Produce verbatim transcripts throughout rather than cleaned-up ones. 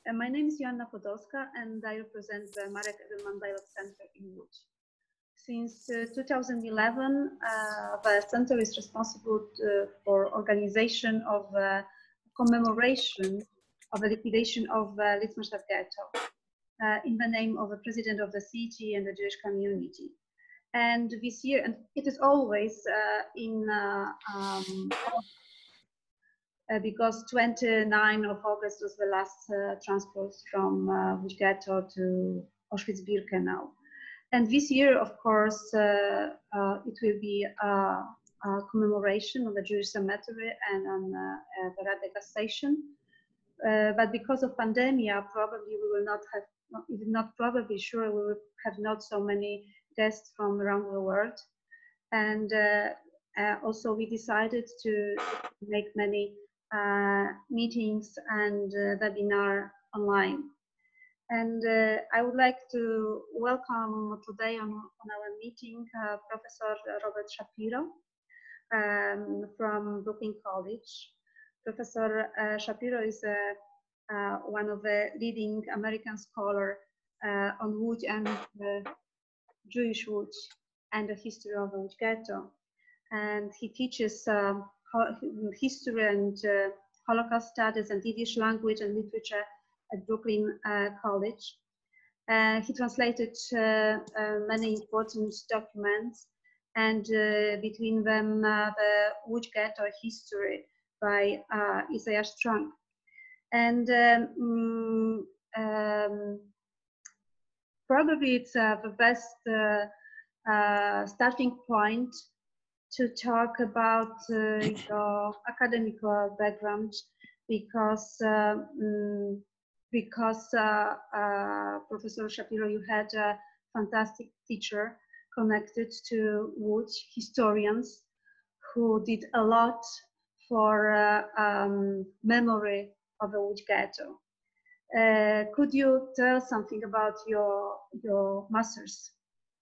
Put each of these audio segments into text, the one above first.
Uh, my name is Joanna Podolska, and I represent the Marek Edelman Dialogue Center in Łódź. Since uh, two thousand eleven, uh, the center is responsible to, for organization of uh, commemoration of the liquidation of the Litzmannstadt ghetto uh, in the name of the president of the city and the Jewish community. And this year, and it is always uh, in uh, um, Uh, because twenty-ninth of August was the last uh, transport from uh, Łódź Ghetto to Auschwitz-Birkenau. And this year, of course, uh, uh, it will be a, a commemoration of the Jewish cemetery and on uh, the Radeka station. Uh, but because of pandemic, probably we will not have, if not probably, sure, we will have not so many guests from around the world. And uh, uh, also we decided to make many Uh, meetings and uh, webinar online. And uh, I would like to welcome today on, on our meeting uh, Professor Robert Shapiro um, from Brooklyn College. Professor uh, Shapiro is uh, uh, one of the leading American scholars uh, on Łódź and uh, Jewish Łódź and the history of the Łódź Ghetto. And he teaches um, history and uh, Holocaust studies and Yiddish language and literature at Brooklyn uh, College. Uh, he translated uh, uh, many important documents, and uh, between them uh, the Łódź Ghetto history by uh, Isaiah Trunk. And um, um, probably it's uh, the best uh, uh, starting point to talk about uh, your academic background, because uh, um, because uh, uh, Professor Shapiro, you had a fantastic teacher connected to Łódź, historians who did a lot for uh, um, memory of the Łódź Ghetto. Uh, could you tell something about your your masters?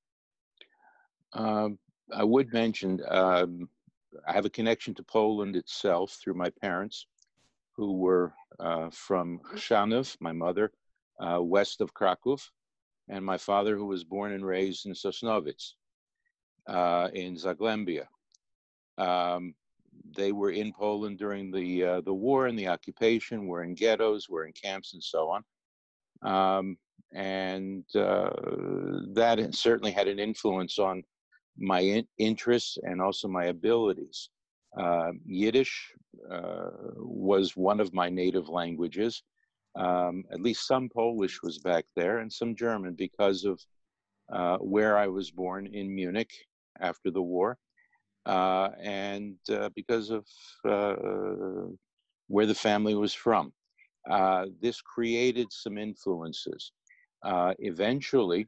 Um, I would mention, um, I have a connection to Poland itself through my parents, who were uh, from Chrzanów, my mother, uh, west of Kraków, and my father, who was born and raised in Sosnowiec, uh, in Zagłębia. Um, they were in Poland during the, uh, the war and the occupation, were in ghettos, were in camps, and so on. Um, and uh, that certainly had an influence on my in interests and also my abilities. Uh, Yiddish uh, was one of my native languages. Um, at least some Polish was back there, and some German, because of uh, where I was born in Munich after the war, uh, and uh, because of uh, where the family was from. Uh, this created some influences. Uh, eventually,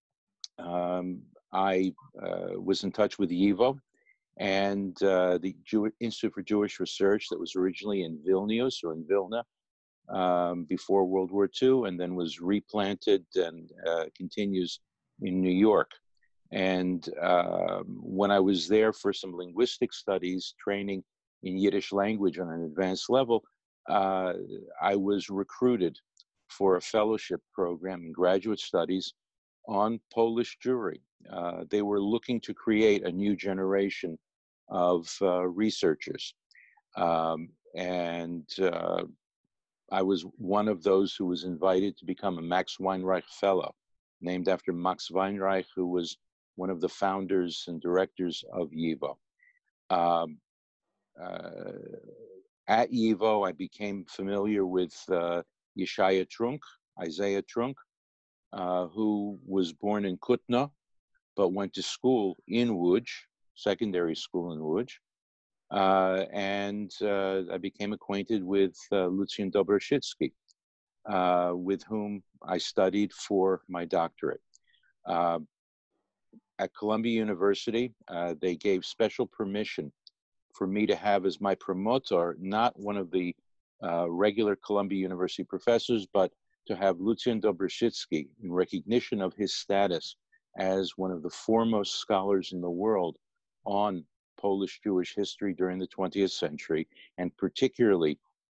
um, I uh, was in touch with YIVO and uh, the Jew Institute for Jewish Research that was originally in Vilnius or in Vilna um, before World War Two, and then was replanted and uh, continues in New York. And uh, when I was there for some linguistic studies, training in Yiddish language on an advanced level, uh, I was recruited for a fellowship program in graduate studies on Polish Jewry. Uh, they were looking to create a new generation of uh, researchers. Um, and uh, I was one of those who was invited to become a Max Weinreich Fellow, named after Max Weinreich, who was one of the founders and directors of YIVO. Um, uh, at YIVO, I became familiar with uh, Yeshaya Trunk, Isaiah Trunk, uh, who was born in Kutna, but went to school in Łódź, secondary school in Łódź. Uh, and uh, I became acquainted with uh, Lucjan Dobroszycki, uh, with whom I studied for my doctorate. Uh, at Columbia University, uh, they gave special permission for me to have as my promotor, not one of the uh, regular Columbia University professors, but to have Lucjan Dobroszycki in recognition of his status as one of the foremost scholars in the world on Polish Jewish history during the twentieth century, and particularly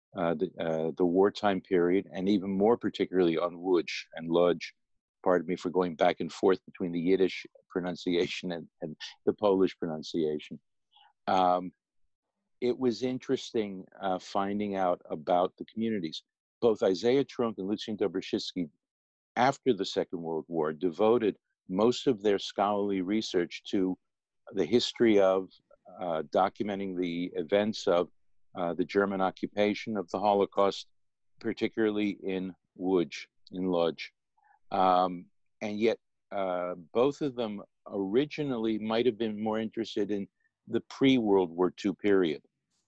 uh, the, uh, the wartime period, and even more particularly on Łódź and Łódź. Pardon me for going back and forth between the Yiddish pronunciation and, and the Polish pronunciation. Um, it was interesting uh, finding out about the communities. Both Isaiah Trunk and Lucjan Dobroszycki, after the Second World War, devoted most of their scholarly research to the history of uh, documenting the events of uh, the German occupation of the Holocaust, particularly in Łódź, in Łódź. Um, and yet, uh, both of them originally might have been more interested in the pre-World War Two period.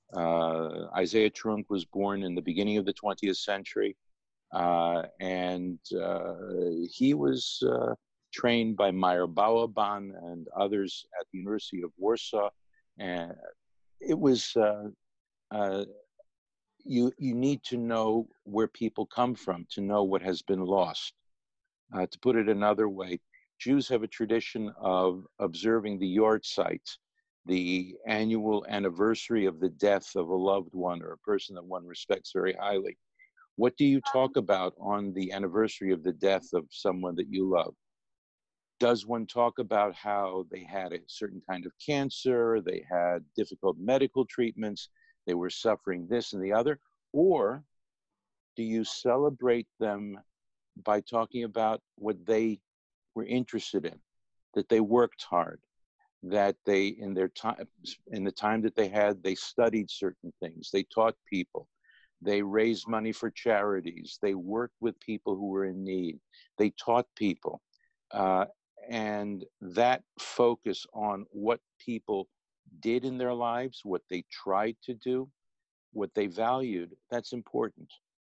Uh, Isaiah Trunk was born in the beginning of the twentieth century, uh, and uh, he was uh, trained by Meyer Bauerban and others at the University of Warsaw. And it was, uh, uh, you, you need to know where people come from to know what has been lost. Uh, to put it another way, Jews have a tradition of observing the Yahrzeit, the annual anniversary of the death of a loved one or a person that one respects very highly. What do you talk about on the anniversary of the death of someone that you love? Does one talk about how they had a certain kind of cancer, they had difficult medical treatments, they were suffering this and the other? Or do you celebrate them by talking about what they were interested in, that they worked hard, that they, in their time, in the time that they had, they studied certain things, they taught people, they raised money for charities, they worked with people who were in need, they taught people. Uh, and that focus on what people did in their lives, what they tried to do, what they valued, that's important.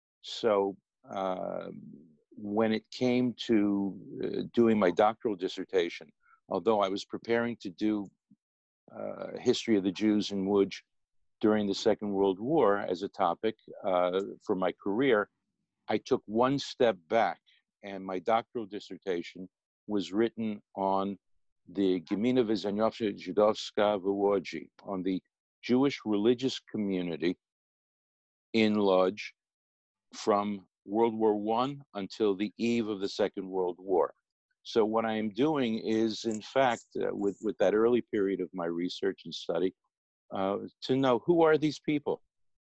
So uh, when it came to uh, doing my doctoral dissertation, although I was preparing to do uh, history of the Jews in Łódź during the Second World War as a topic uh, for my career, I took one step back, and my doctoral dissertation was written on the Gmina Wyznaniowcza Żydowska w Łodzi, on the Jewish religious community in Łódź from World War One until the eve of the Second World War. So what I am doing is, in fact, uh, with, with that early period of my research and study, uh, to know who are these people,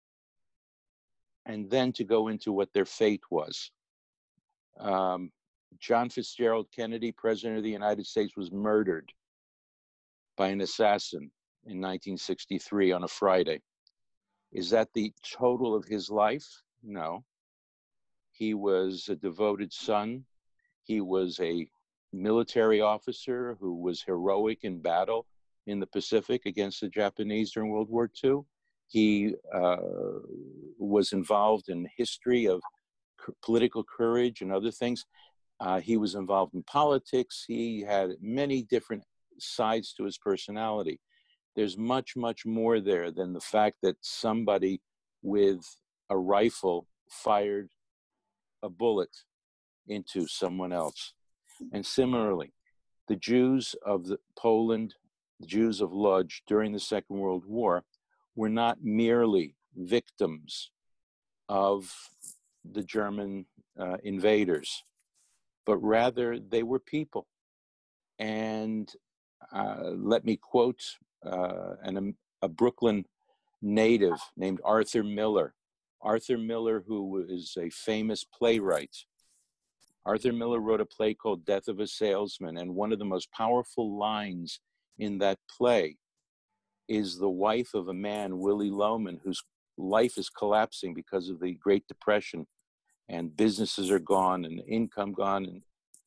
and then to go into what their fate was. Um, John Fitzgerald Kennedy, President of the United States, was murdered by an assassin in nineteen sixty-three on a Friday. Is that the total of his life? No. He was a devoted son. He was a military officer who was heroic in battle in the Pacific against the Japanese during World War Two. He uh, was involved in history of political courage and other things. Uh, he was involved in politics. He had many different sides to his personality. There's much, much more there than the fact that somebody with a rifle fired a bullet into someone else. And similarly, the Jews of the Poland, the Jews of Łódź during the Second World War were not merely victims of the German uh, invaders, but rather they were people. And uh, let me quote uh, an, a Brooklyn native named Arthur Miller. Arthur Miller, who is a famous playwright. Arthur Miller wrote a play called Death of a Salesman, and one of the most powerful lines in that play is the wife of a man, Willie Loman, whose life is collapsing because of the Great Depression, and businesses are gone and income gone, and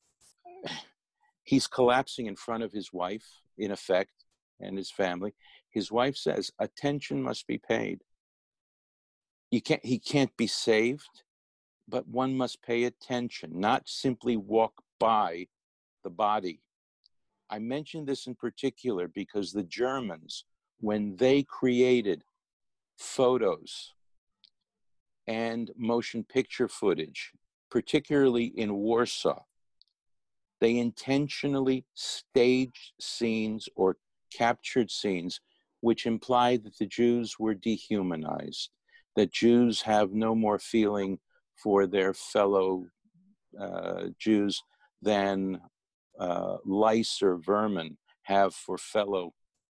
he's collapsing in front of his wife, in effect, and his family. His wife says, attention must be paid. You can't, he can't be saved, but one must pay attention, not simply walk by the body. I mention this in particular because the Germans, when they created photos and motion picture footage, particularly in Warsaw, they intentionally staged scenes or captured scenes which implied that the Jews were dehumanized, that Jews have no more feeling for their fellow uh, Jews than uh, lice or vermin have for fellow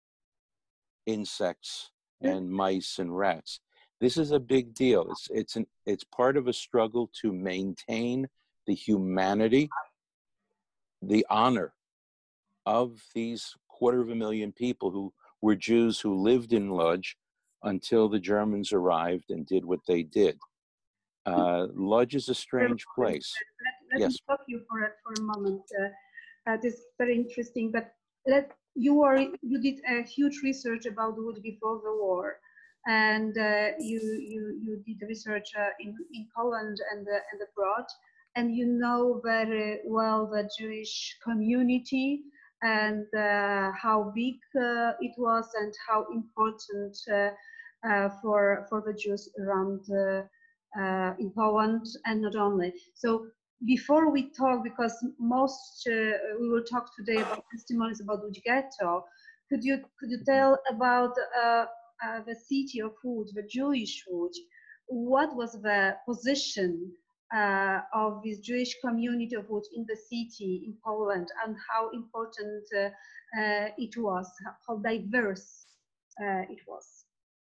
insects and mice and rats. This is a big deal. It's, it's, an, it's part of a struggle to maintain the humanity, the honor of these quarter of a million people who were Jews who lived in Łódź until the Germans arrived and did what they did. Uh, Łódź is a strange place. Let, let yes. me stop you for a, for a moment. Uh, uh, this is very interesting, but let you are you did a huge research about Łódź before the war, and uh, you you you did research uh, in in Poland and uh, and abroad, and you know very well the Jewish community and uh, how big uh, it was and how important uh, uh, for for the Jews around uh, uh, in Poland and not only. So before we talk, because most uh, we will talk today about testimonies about Łódź Ghetto, could you could you tell about uh, uh, the city of Łódź, the Jewish Łódź? What was the position uh, of this Jewish community of Łódź in the city in Poland, and how important uh, uh, it was, how diverse uh, it was?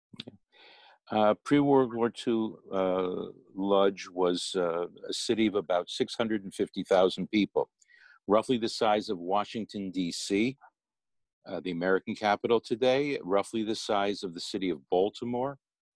Uh, Pre-World War Two, uh, Łódź was uh, a city of about six hundred fifty thousand people, roughly the size of Washington, D C, uh, the American capital today, roughly the size of the city of Baltimore.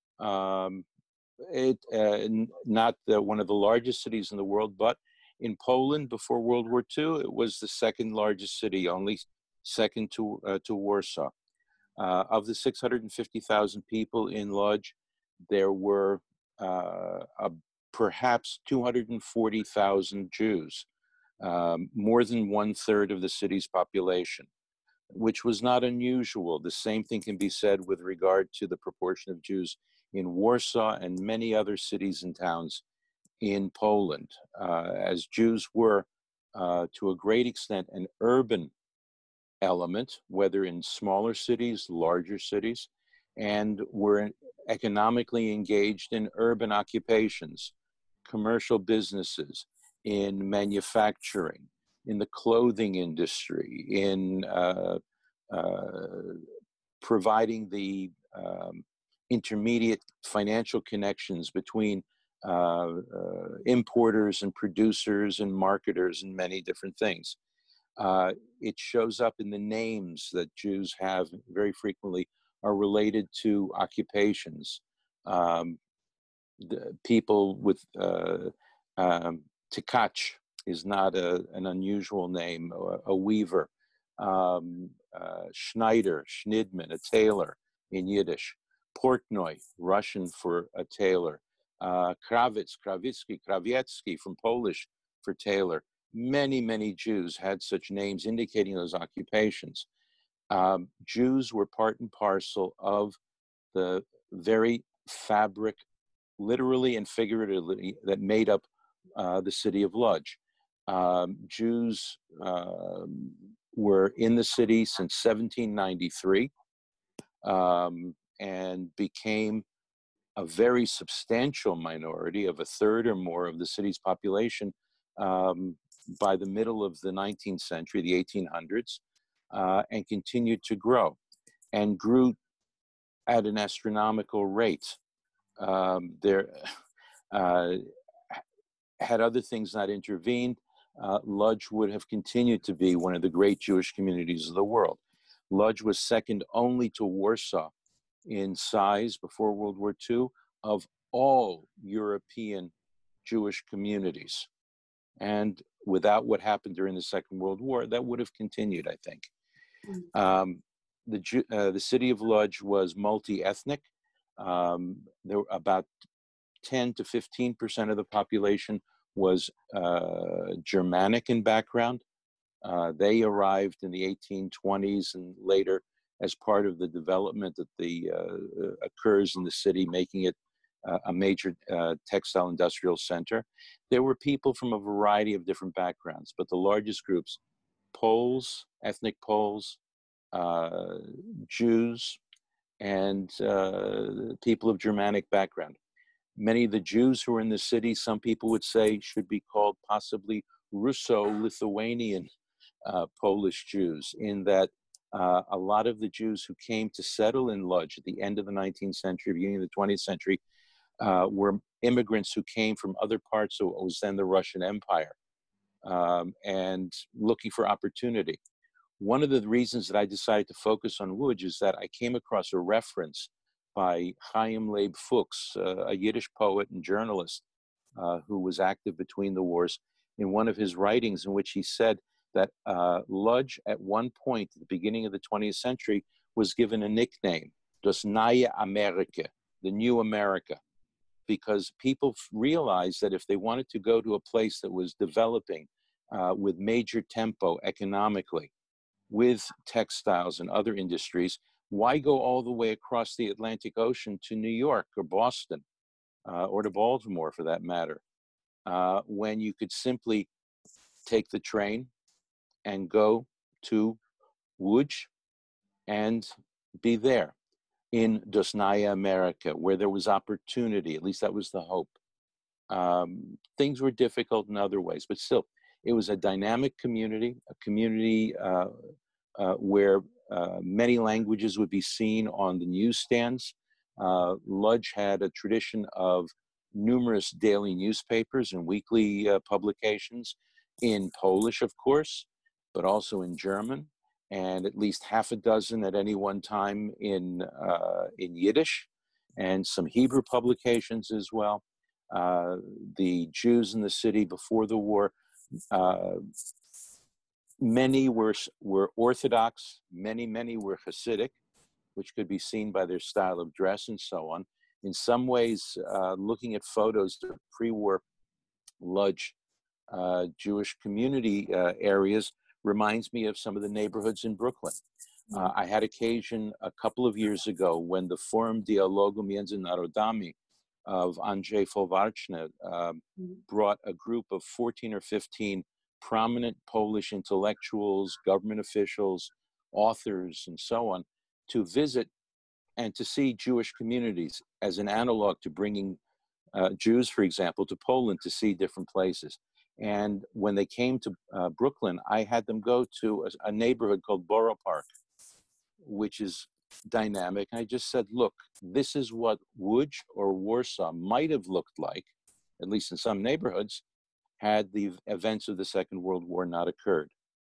Um, it uh, not the, one of the largest cities in the world, but in Poland before World War Two, it was the second largest city, only second to, uh, to Warsaw. Uh, of the six hundred fifty thousand people in Łódź, there were uh, uh, perhaps two hundred forty thousand Jews, um, more than one third of the city's population, which was not unusual. The same thing can be said with regard to the proportion of Jews in Warsaw and many other cities and towns in Poland, uh, as Jews were, uh, to a great extent, an urban element, whether in smaller cities, larger cities, and were economically engaged in urban occupations, commercial businesses, in manufacturing, in the clothing industry, in uh, uh, providing the um, intermediate financial connections between uh, uh, importers and producers and marketers and many different things. Uh, it shows up in the names that Jews have very frequently are related to occupations. Um, the people with uh, um, Tkach is not a, an unusual name, a, a weaver. Um, uh, Schneider, Schniedman, a tailor in Yiddish. Portnoy, Russian for a tailor. Uh, Kravitz, Kravitsky, Krawiecki from Polish for tailor. Many, many Jews had such names indicating those occupations. Um, Jews were part and parcel of the very fabric, literally and figuratively, that made up uh, the city of Łódź. Um, Jews uh, were in the city since seventeen ninety-three um, and became a very substantial minority of a third or more of the city's population um, by the middle of the nineteenth century, the eighteen hundreds, uh, and continued to grow and grew at an astronomical rate. Um, there, uh, had other things not intervened, uh, Łódź would have continued to be one of the great Jewish communities of the world. Łódź was second only to Warsaw in size before World War Two of all European Jewish communities. And without what happened during the Second World War, that would have continued, I think. Um, the, uh, the city of Łódź was multi-ethnic. Um, there were about ten to fifteen percent of the population was uh, Germanic in background. Uh, they arrived in the eighteen twenties and later as part of the development that the, uh, occurs in the city, making it uh, a major uh, textile industrial center. There were people from a variety of different backgrounds, but the largest groups, Poles, ethnic Poles, uh, Jews, and uh, people of Germanic background. Many of the Jews who are in the city, some people would say, should be called possibly Russo-Lithuanian uh, Polish Jews, in that uh, a lot of the Jews who came to settle in Łódź at the end of the nineteenth century, beginning of the twentieth century, uh, were immigrants who came from other parts of what was then the Russian Empire, um, and looking for opportunity. One of the reasons that I decided to focus on Łódź is that I came across a reference by Chaim Leib Fuchs, uh, a Yiddish poet and journalist uh, who was active between the wars, in one of his writings in which he said that uh, Łódź at one point at the beginning of the twentieth century was given a nickname, Das Neue Amerika, the New America, because people realized that if they wanted to go to a place that was developing uh, with major tempo economically, with textiles and other industries, why go all the way across the Atlantic Ocean to New York or Boston uh, or to Baltimore for that matter, uh, when you could simply take the train and go to Łódź and be there in Das Neue Amerika, where there was opportunity. At least that was the hope. Um, things were difficult in other ways, but still, it was a dynamic community, a community uh, uh, where uh, many languages would be seen on the newsstands. Uh, Łódź had a tradition of numerous daily newspapers and weekly uh, publications in Polish, of course, but also in German, and at least half a dozen at any one time in, uh, in Yiddish, and some Hebrew publications as well. Uh, the Jews in the city before the war, uh, many were, were Orthodox, many, many were Hasidic, which could be seen by their style of dress and so on. In some ways, uh, looking at photos of pre-war Łódź uh, Jewish community uh, areas reminds me of some of the neighborhoods in Brooklyn. Uh, I had occasion a couple of years ago when the Forum Dialogu Między Narodami of Andrzej Folwarczny uh, brought a group of fourteen or fifteen prominent Polish intellectuals, government officials, authors, and so on, to visit and to see Jewish communities as an analog to bringing uh, Jews, for example, to Poland to see different places. And when they came to uh, Brooklyn, I had them go to a, a neighborhood called Borough Park, which is dynamic. And I just said, look, this is what Łódź or Warsaw might have looked like, at least in some neighborhoods, had the events of the Second World War not occurred.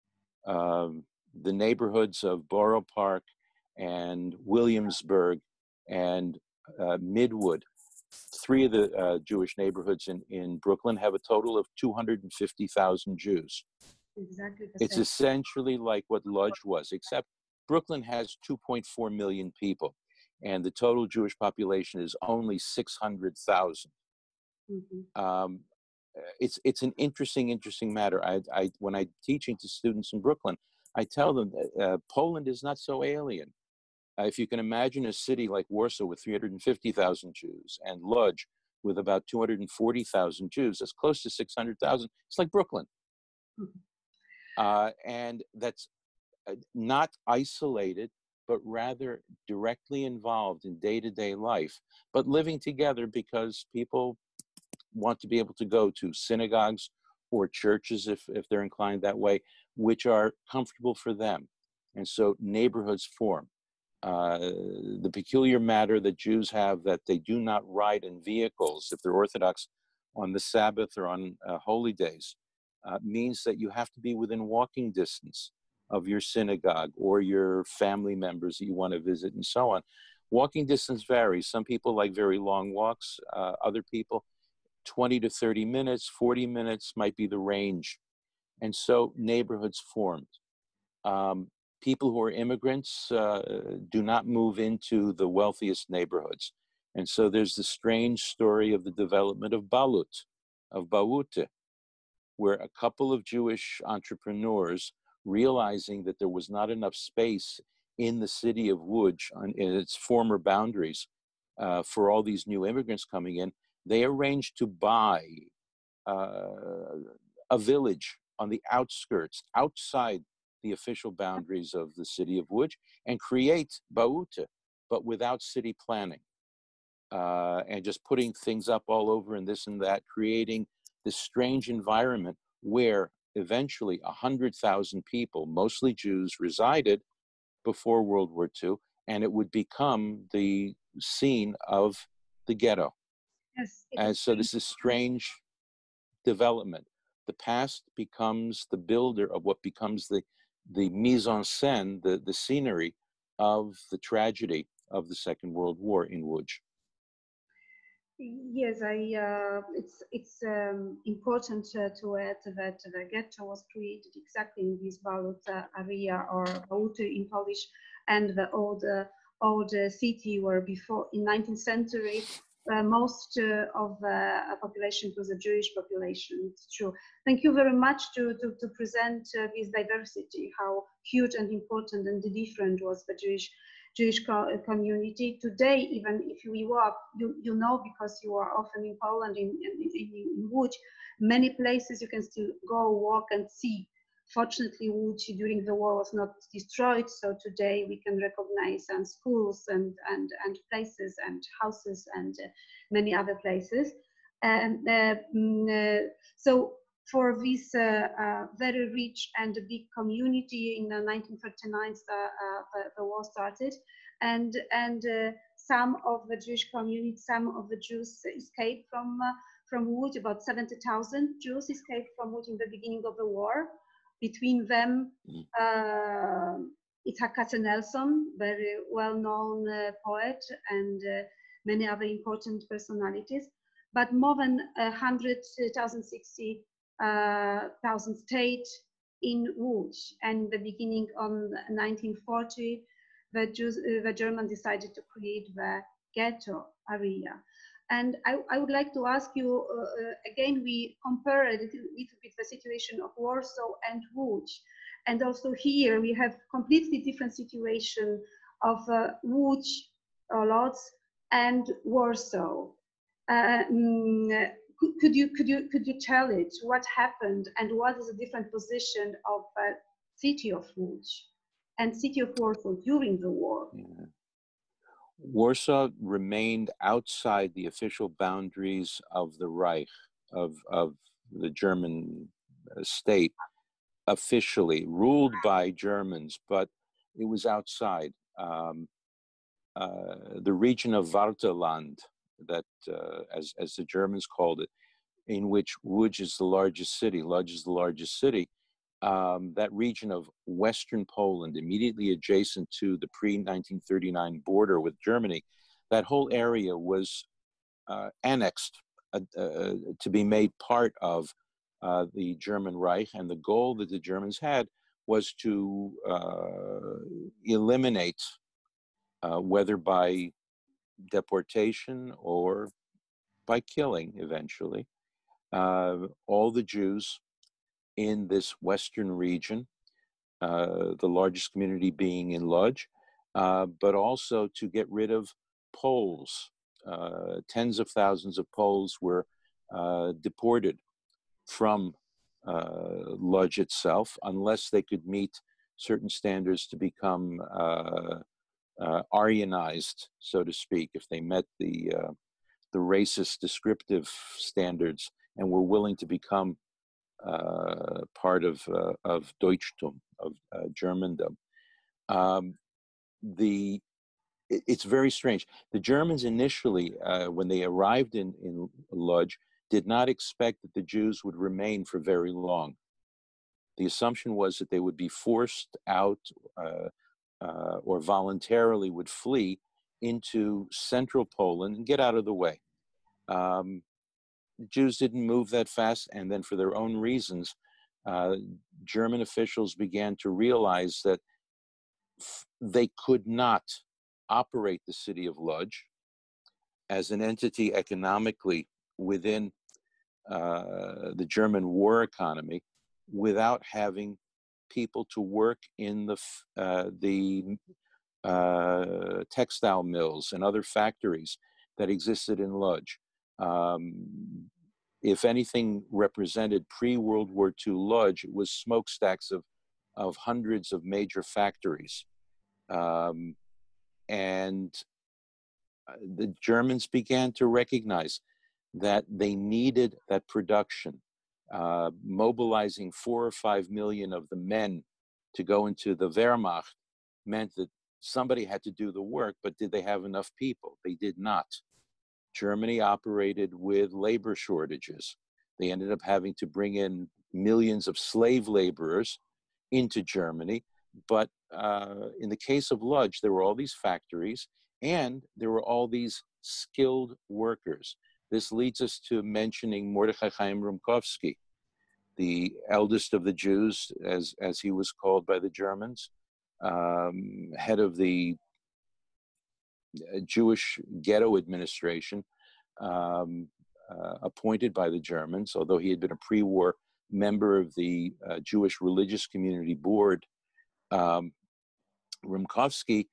Um, the neighborhoods of Borough Park and Williamsburg and uh, Midwood, three of the uh, Jewish neighborhoods in, in Brooklyn, have a total of two hundred fifty thousand Jews. Exactly the It's same. essentially like what Łódź was, except Brooklyn has two point four million people, and the total Jewish population is only six hundred thousand. Mm-hmm. Um, it's it's an interesting, interesting matter. I, I when I'm teaching to students in Brooklyn, I tell them that uh, Poland is not so alien. Uh, if you can imagine a city like Warsaw with three hundred fifty thousand Jews and Łódź with about two hundred forty thousand Jews, that's close to six hundred thousand. It's like Brooklyn. Mm-hmm. uh, and that's uh, not isolated, but rather directly involved in day-to-day life, but living together because people want to be able to go to synagogues or churches if, if they're inclined that way, which are comfortable for them. And so neighborhoods form. Uh, the peculiar matter that Jews have that they do not ride in vehicles if they're Orthodox on the Sabbath or on uh, holy days uh, means that you have to be within walking distance of your synagogue or your family members that you want to visit and so on. Walking distance varies. Some people like very long walks. Uh, other people, twenty to thirty minutes, forty minutes might be the range. And so neighborhoods formed. Um, people who are immigrants uh, do not move into the wealthiest neighborhoods. And so there's the strange story of the development of Balut, of Bałute, where a couple of Jewish entrepreneurs, realizing that there was not enough space in the city of Łódź, in its former boundaries, uh, for all these new immigrants coming in, they arranged to buy uh, a village on the outskirts, outside the official boundaries of the city of Łódź, and create Bałute, but without city planning. uh, and just putting things up all over and this and that, creating this strange environment where eventually one hundred thousand people, mostly Jews, resided before World War Two, and it would become the scene of the ghetto. Yes, it And is. so this is strange development. The past becomes the builder of what becomes the, the mise en scène, the, the scenery of the tragedy of the Second World War in Łódź. Yes, I. Uh, it's it's um, important uh, to add that the ghetto was created exactly in this Balut uh, area, or Balut in Polish, and the old uh, old uh, city where before in nineteenth century uh, most uh, of the uh, population was a Jewish population. It's true. Thank you very much to to, to present uh, this diversity, how huge and important and different was the Jewish. Jewish co community. Today, even if we walk, you, you know, because you are often in Poland, in, in, in, in Łódź, many places you can still go, walk and see. Fortunately, Łódź during the war was not destroyed, so today we can recognize some schools and, and, and places and houses and uh, many other places. And uh, uh, so for this uh, uh, very rich and big community in uh, nineteen thirty-nine, uh, uh, the, the war started, and and uh, some of the Jewish community, some of the Jews escaped from uh, from Łódź. About seventy thousand Jews escaped from Łódź in the beginning of the war. Between them, uh, Itzhak Katzenelson, very well-known uh, poet, and uh, many other important personalities. But more than one hundred thousand, sixty Uh, thousand stayed in Łódź, and the beginning on nineteen forty, the, Jews, uh, the Germans decided to create the ghetto area. And I, I would like to ask you, uh, uh, again, we compare a little, little bit the situation of Warsaw and Łódź. And also here we have completely different situation of uh, Łódź, uh, Lodz, and Warsaw. Uh, mm, Could you could you could you tell it what happened and what is the different position of uh, city of Łódź and city of Warsaw during the war? Yeah. Warsaw remained outside the official boundaries of the Reich, of of the German state, officially ruled by Germans, but it was outside. Um, uh, the region of Wartheland, that uh, as as the Germans called it, in which Łódź is the largest city, Łódź is the largest city, um, that region of Western Poland, immediately adjacent to the pre nineteen thirty-nine border with Germany, that whole area was uh, annexed uh, uh, to be made part of uh, the German Reich. And the goal that the Germans had was to uh, eliminate, uh, whether by deportation or by killing eventually, Uh, all the Jews in this western region, uh, the largest community being in Łódź, uh, but also to get rid of Poles. Uh, tens of thousands of Poles were uh, deported from uh, Łódź itself, unless they could meet certain standards to become uh, uh, Aryanized, so to speak, if they met the uh, the racist descriptive standards and were willing to become uh, part of uh, of Deutschtum, of uh, Germandom. Um, the it, it's very strange. The Germans initially, uh, when they arrived in in Łódź, did not expect that the Jews would remain for very long. The assumption was that they would be forced out uh, uh, or voluntarily would flee into central Poland and get out of the way. Um, the Jews didn't move that fast, and then for their own reasons, uh, German officials began to realize that f- they could not operate the city of Łódź as an entity economically within uh, the German war economy without having people to work in the uh, the uh, textile mills and other factories that existed in Łódź. Um, if anything represented pre-World War Two Łódź, it was smokestacks of, of hundreds of major factories. Um, and uh, the Germans began to recognize that they needed that production. Uh, mobilizing four or five million of the men to go into the Wehrmacht meant that somebody had to do the work, but did they have enough people? They did not. Germany operated with labor shortages. They ended up having to bring in millions of slave laborers into Germany. But uh, in the case of Łódź, there were all these factories and there were all these skilled workers. This leads us to mentioning Mordechai Chaim Rumkowski, the eldest of the Jews, as, as he was called by the Germans, um, head of the Jewish ghetto administration, um, uh, appointed by the Germans, although he had been a pre-war member of the uh, Jewish Religious Community Board. Um, Rumkowski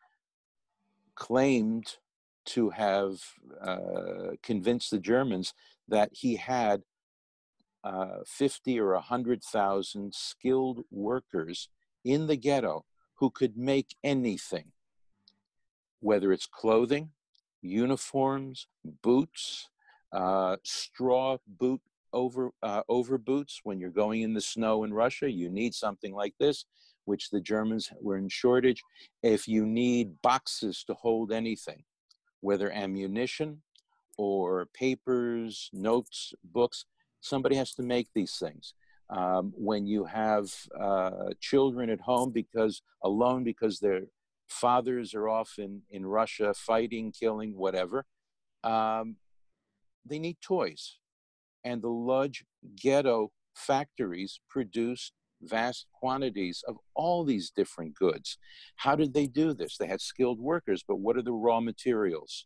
claimed to have uh, convinced the Germans that he had uh, fifty or one hundred thousand skilled workers in the ghetto who could make anything, whether it's clothing, uniforms, boots, uh, straw boot over, uh, over boots. When you're going in the snow in Russia, you need something like this, which the Germans were in shortage. If you need boxes to hold anything, whether ammunition or papers, notes, books, somebody has to make these things. Um, when you have uh, children at home because alone because their fathers are off in, in Russia fighting, killing, whatever, um, they need toys. And the Łódź Ghetto factories produced vast quantities of all these different goods. How did they do this? They had skilled workers, but what are the raw materials?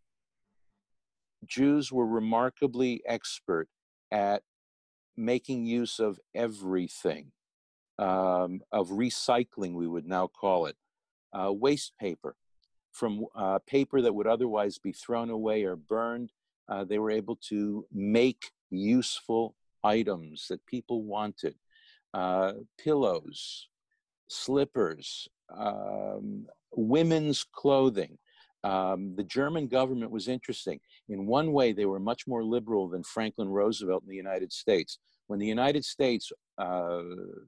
Jews were remarkably expert at making use of everything, um, of recycling, we would now call it, uh, waste paper. From uh, paper that would otherwise be thrown away or burned, uh, they were able to make useful items that people wanted. Uh, pillows, slippers, um, women's clothing. Um, the German government was interesting. In one way, they were much more liberal than Franklin Roosevelt in the United States. When the United States uh,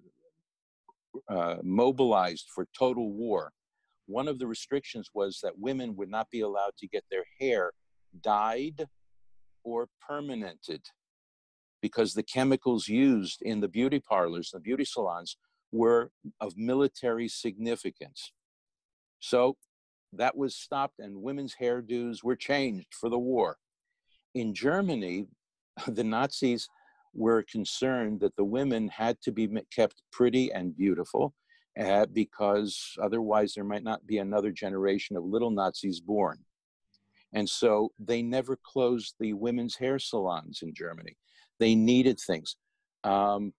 uh, mobilized for total war, one of the restrictions was that women would not be allowed to get their hair dyed or permanented because the chemicals used in the beauty parlors, the beauty salons, were of military significance. So that was stopped and women's hairdos were changed for the war. In Germany, the Nazis were concerned that the women had to be kept pretty and beautiful uh, because otherwise there might not be another generation of little Nazis born. And so they never closed the women's hair salons in Germany. They needed things. Um,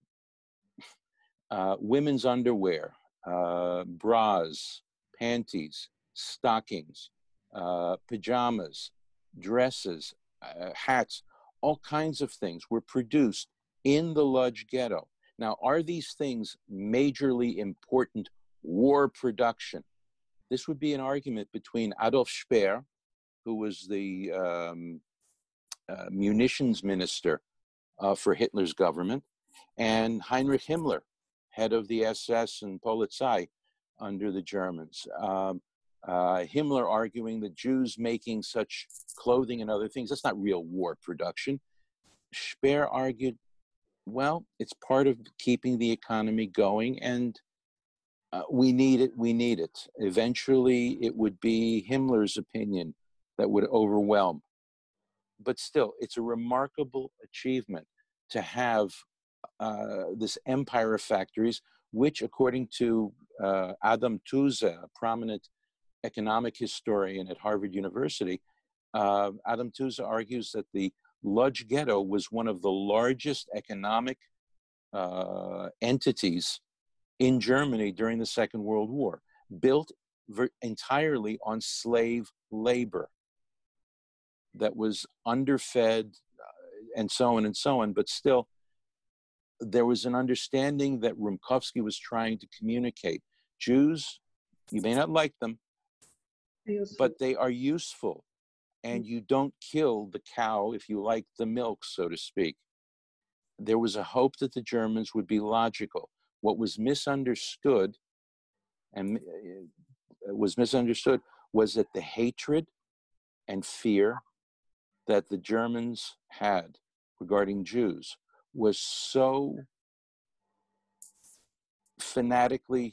uh, women's underwear, uh, bras, panties, stockings, uh, pajamas, dresses, uh, hats, all kinds of things were produced in the Łódź Ghetto. Now, are these things majorly important war production? This would be an argument between Adolf Speer, who was the um, uh, munitions minister uh, for Hitler's government, and Heinrich Himmler, head of the S S and Polizei under the Germans. Um, uh, Himmler arguing that Jews making such clothing and other things, that's not real war production. Speer argued, well, it's part of keeping the economy going, and uh, we need it, we need it. Eventually, it would be Himmler's opinion that would overwhelm. But still, it's a remarkable achievement to have uh, this empire of factories, which, according to uh, Adam Tooze, a prominent economic historian at Harvard University, uh, Adam Tooze argues that the Łódź Ghetto was one of the largest economic uh, entities in Germany during the Second World War, built entirely on slave labor that was underfed uh, and so on and so on, but still there was an understanding that Rumkowski was trying to communicate. Jews, you may not like them, Useful. but they are useful. and you don't kill the cow if you like the milk, so to speak. There was a hope that the Germans would be logical. What was misunderstood and was misunderstood was that the hatred and fear that the Germans had regarding Jews was so fanatically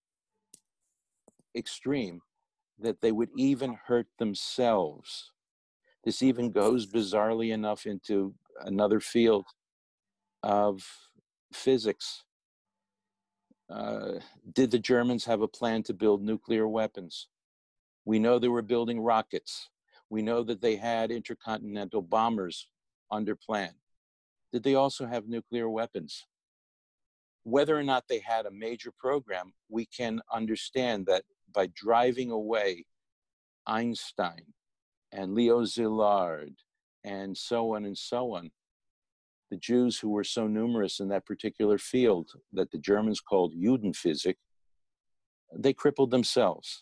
extreme that they would even hurt themselves. This even goes bizarrely enough into another field of physics. Uh, did the Germans have a plan to build nuclear weapons? We know they were building rockets. We know that they had intercontinental bombers under plan. Did they also have nuclear weapons? Whether or not they had a major program, we can understand that by driving away Einstein and Leo Szilard and so on and so on, the Jews who were so numerous in that particular field that the Germans called Judenphysik, they crippled themselves.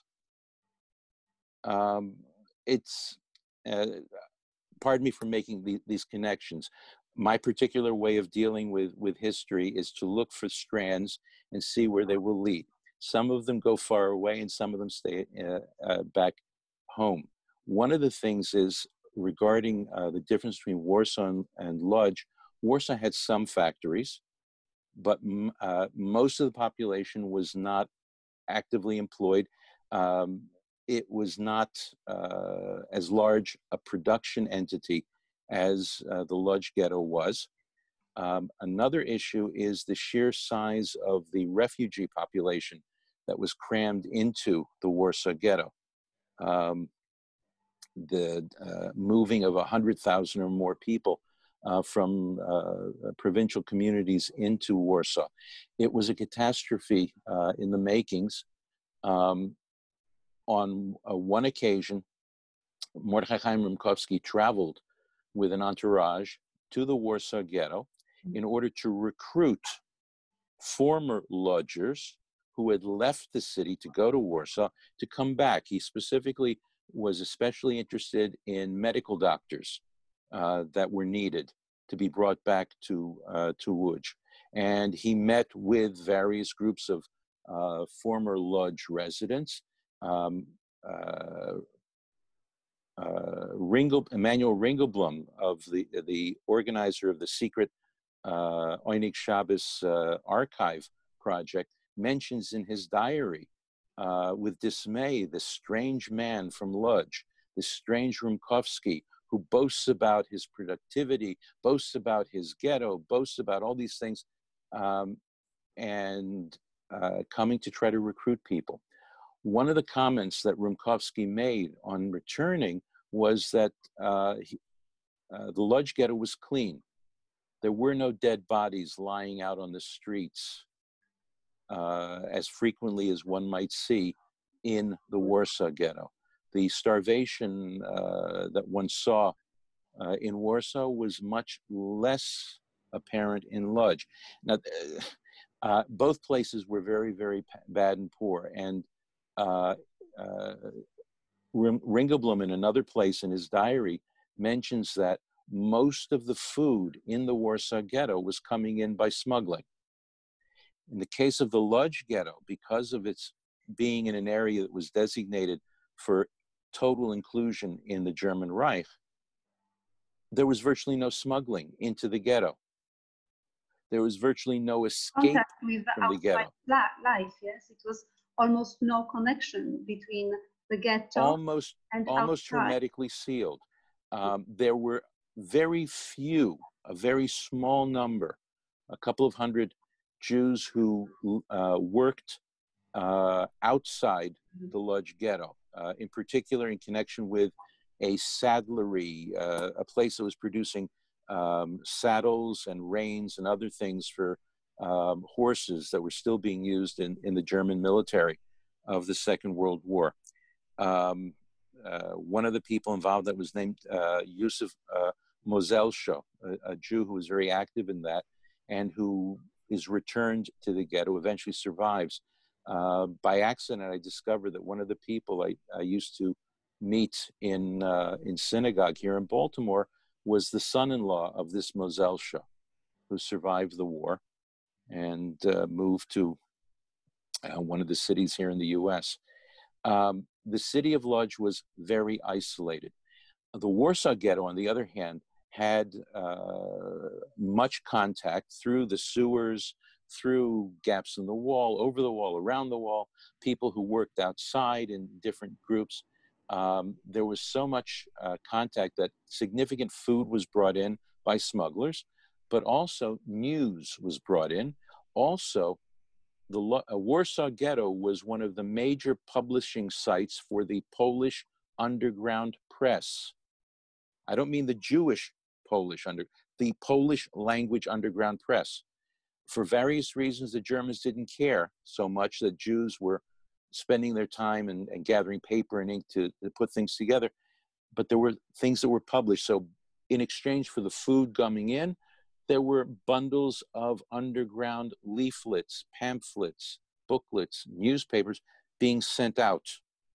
Um, it's, uh, pardon me for making the, these connections. My particular way of dealing with, with history is to look for strands and see where they will lead. Some of them go far away and some of them stay uh, uh, back home. One of the things is regarding uh, the difference between Warsaw and, and Łódź. Warsaw had some factories, but uh, most of the population was not actively employed. Um, it was not uh, as large a production entity as uh, the Łódź Ghetto was. Um, another issue is the sheer size of the refugee population that was crammed into the Warsaw Ghetto. Um, the uh, moving of one hundred thousand or more people uh, from uh, provincial communities into Warsaw. It was a catastrophe uh, in the makings. Um, on uh, one occasion, Mordechai Chaim Rimkowski traveled with an entourage to the Warsaw Ghetto in order to recruit former lodgers who had left the city to go to Warsaw to come back. He specifically was especially interested in medical doctors uh, that were needed to be brought back to, uh, to Łódź. And he met with various groups of uh, former Łódź residents. Um, uh, uh, Ringel, Emmanuel Ringelblum, of the, the organizer of the secret uh, Oinig Shabbos uh, archive project, mentions in his diary uh, with dismay this strange man from Łódź, this strange Rimkowski, who boasts about his productivity, boasts about his ghetto, boasts about all these things, um, and uh, coming to try to recruit people. One of the comments that Rimkowski made on returning was that uh, he, uh, the Łódź Ghetto was clean. There were no dead bodies lying out on the streets uh, as frequently as one might see in the Warsaw Ghetto. The starvation uh, that one saw uh, in Warsaw was much less apparent in Łódź. Now, uh, both places were very, very bad and poor. And uh, uh, Ringelblum, in another place in his diary, mentions that most of the food in the Warsaw Ghetto was coming in by smuggling. In the case of the Łódź Ghetto, because of its being in an area that was designated for total inclusion in the German Reich, there was virtually no smuggling into the ghetto. There was virtually no escape with the from the ghetto. Life, yes, it was almost no connection between the ghetto almost, and almost outside. hermetically sealed. Um, there were very few, a very small number, a couple of hundred Jews who uh, worked uh, outside the Łódź Ghetto, uh, in particular in connection with a saddlery, uh, a place that was producing um, saddles and reins and other things for um, horses that were still being used in, in the German military of the Second World War. Um, uh, one of the people involved that was named uh, Yusuf uh, Moselsho, a, a Jew who was very active in that and who is returned to the ghetto, eventually survives. Uh, by accident, I discovered that one of the people I, I used to meet in, uh, in synagogue here in Baltimore was the son-in-law of this Moselsha, who survived the war and uh, moved to uh, one of the cities here in the U S. Um, the city of Łódź was very isolated. The Warsaw Ghetto, on the other hand, had uh, much contact through the sewers, through gaps in the wall, over the wall, around the wall, people who worked outside in different groups. Um, there was so much uh, contact that significant food was brought in by smugglers, but also news was brought in. Also, the uh, Warsaw Ghetto was one of the major publishing sites for the Polish underground press. I don't mean the Jewish Polish under, the Polish language underground press. For various reasons, the Germans didn't care so much that Jews were spending their time and, and gathering paper and ink to, to put things together. But there were things that were published. So in exchange for the food coming in, there were bundles of underground leaflets, pamphlets, booklets, newspapers being sent out.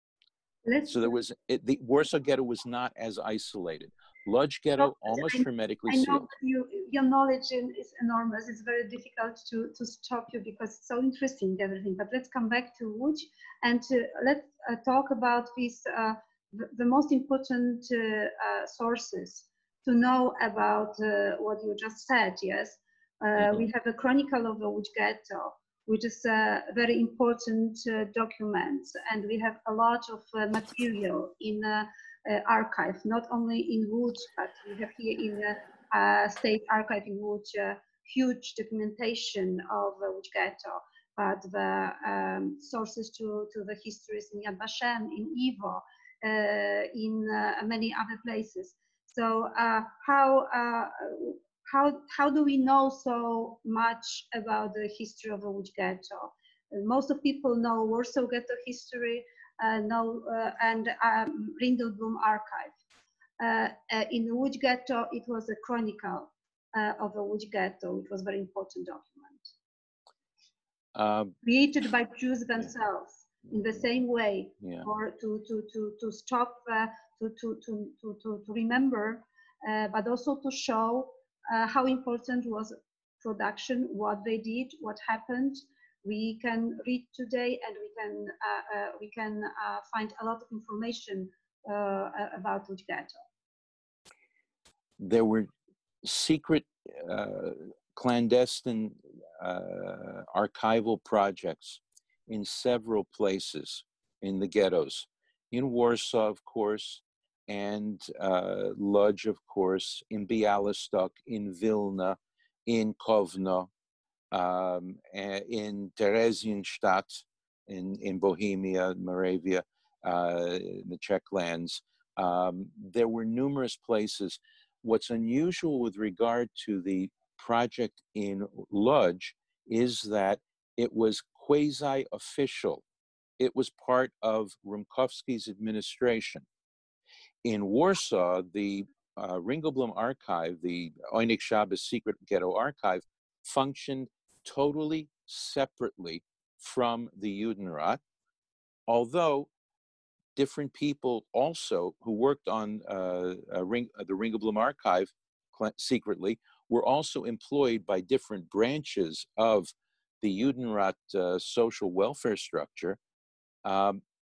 Let's so there was, it, the Warsaw Ghetto was not as isolated. Łódź Ghetto, almost I, hermetically I know sealed. You, your knowledge is enormous. It's very difficult to, to stop you because it's so interesting, everything. But let's come back to Łódź and to, let's uh, talk about these, uh, the, the most important uh, uh, sources to know about uh, what you just said, yes? Uh, mm-hmm. We have a chronicle of the Łódź Ghetto, which is a very important uh, document. And we have a lot of uh, material in uh, Uh, archive, not only in Łódź, but we have here in the uh, State Archive in Łódź uh, huge documentation of the Łódź Ghetto, but the um, sources to, to the histories in Yad Vashem, in Iwo, uh, in uh, many other places. So uh, how, uh, how, how do we know so much about the history of the Łódź Ghetto? Uh, most of people know Warsaw Ghetto history, Uh, no, uh, and um, Ringelblum Archive. Uh, uh, in the Łódź Ghetto, it was a chronicle uh, of the Łódź Ghetto. It was a very important document. Um, Created by Jews themselves yeah. in the same way, yeah. or to, to, to, to stop, uh, to, to, to, to, to, to remember, uh, but also to show uh, how important was production, what they did, what happened. We can read today, and we can uh, uh, we can uh, find a lot of information uh, about Łódź Ghetto. There were secret, uh, clandestine uh, archival projects in several places in the ghettos, in Warsaw, of course, and uh, Łódź, of course, in Białystok, in Vilna, in Kovno. Um, in Theresienstadt, in, in Bohemia, Moravia, uh, in the Czech lands. Um, there were numerous places. What's unusual with regard to the project in Łódź is that it was quasi-official. It was part of Rumkowski's administration. In Warsaw, the uh, Ringelblum Archive, the Oinik Shabbos Secret Ghetto Archive, functioned totally separately from the Judenrat, although different people also who worked on uh, a Ring, uh, the Ringelblum Archive secretly were also employed by different branches of the Judenrat uh, social welfare structure. Um,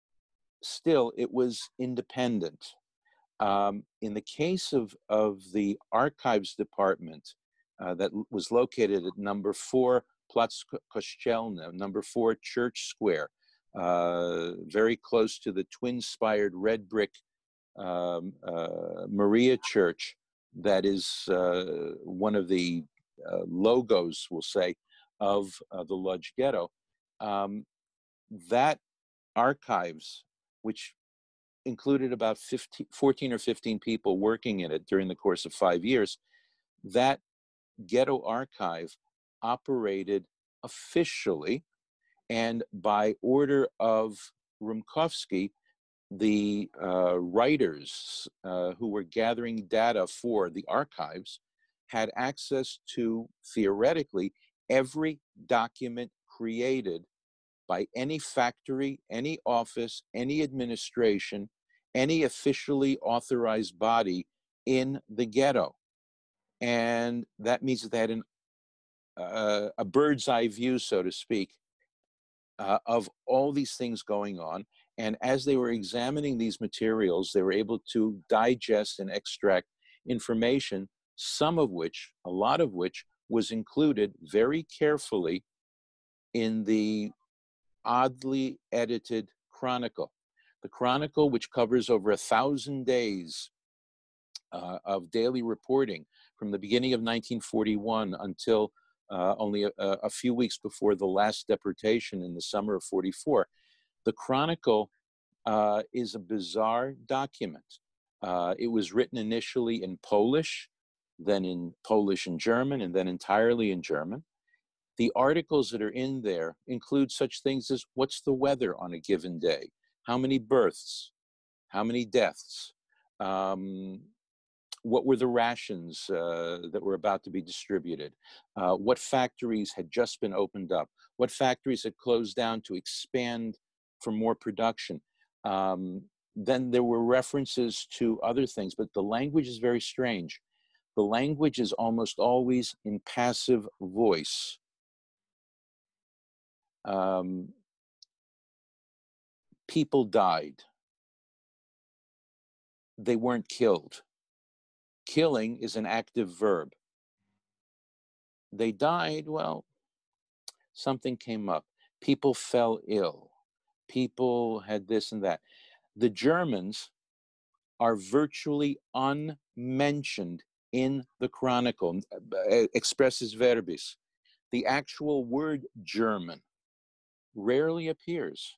still, it was independent. Um, in the case of, of the archives department, Uh, that was located at number four Plac Kościelny, number four Church Square, uh, very close to the twin-spired red brick um, uh, Maria Church that is uh, one of the uh, logos, we'll say, of uh, the Łódź Ghetto. Um, that archives, which included about fifteen, fourteen or fifteen people working in it during the course of five years, that Ghetto Archive operated officially and by order of Rumkowski, the uh, writers uh, who were gathering data for the archives had access to, theoretically, every document created by any factory, any office, any administration any officially authorized body in the ghetto. And that means that they had an, uh, a bird's eye view, so to speak, uh, of all these things going on. And as they were examining these materials, they were able to digest and extract information, some of which, a lot of which, was included very carefully in the oddly edited chronicle. The chronicle, which covers over a thousand days uh, of daily reporting from the beginning of nineteen forty-one until uh, only a, a few weeks before the last deportation in the summer of forty-four. The chronicle uh, is a bizarre document. Uh, it was written initially in Polish, then in Polish and German, and then entirely in German. The articles that are in there include such things as what's the weather on a given day, how many births, how many deaths, um, what were the rations uh, that were about to be distributed, uh, what factories had just been opened up, what factories had closed down to expand for more production. Um, then there were references to other things, but the language is very strange. The language is almost always in passive voice. Um, people died. They weren't killed. Killing is an active verb. They died, well, something came up. People fell ill. People had this and that. The Germans are virtually unmentioned in the chronicle, expressis verbis. The actual word German rarely appears.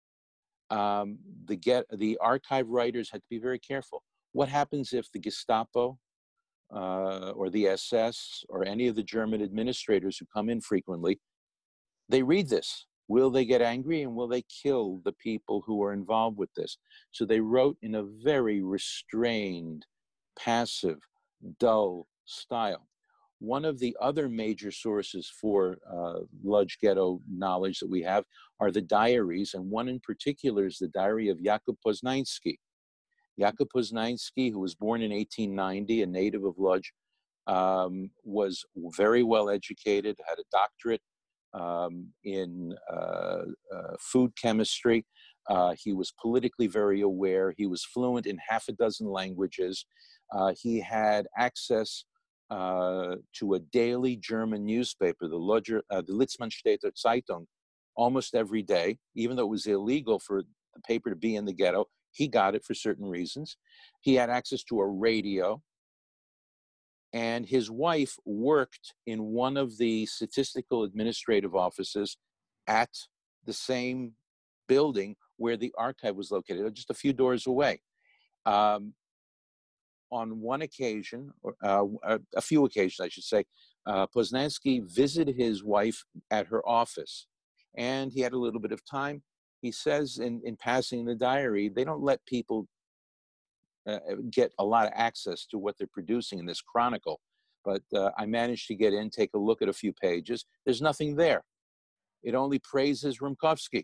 Um, the, get, the archive writers had to be very careful. What happens if the Gestapo uh, or the S S or any of the German administrators who come in frequently, they read this? Will they get angry and will they kill the people who are involved with this? So they wrote in a very restrained, passive, dull style. One of the other major sources for uh, Łódź Ghetto knowledge that we have are the diaries, and one in particular is the diary of Jakub Poznański. Jakub Poznański, who was born in eighteen ninety, a native of Łódź, um, was very well educated, had a doctorate um, in uh, uh, food chemistry. Uh, he was politically very aware. He was fluent in half a dozen languages. Uh, he had access uh, to a daily German newspaper, the, Lodger, uh, the Litzmannstadt Zeitung, almost every day, even though it was illegal for the paper to be in the ghetto. He got it for certain reasons. He had access to a radio. And his wife worked in one of the statistical administrative offices at the same building where the archive was located, just a few doors away. Um, on one occasion, or uh, a few occasions, I should say, uh, Poznański visited his wife at her office, and he had a little bit of time. He says in, in passing the diary, they don't let people uh, get a lot of access to what they're producing in this chronicle. But uh, I managed to get in, take a look at a few pages. There's nothing there. It only praises Rumkowski.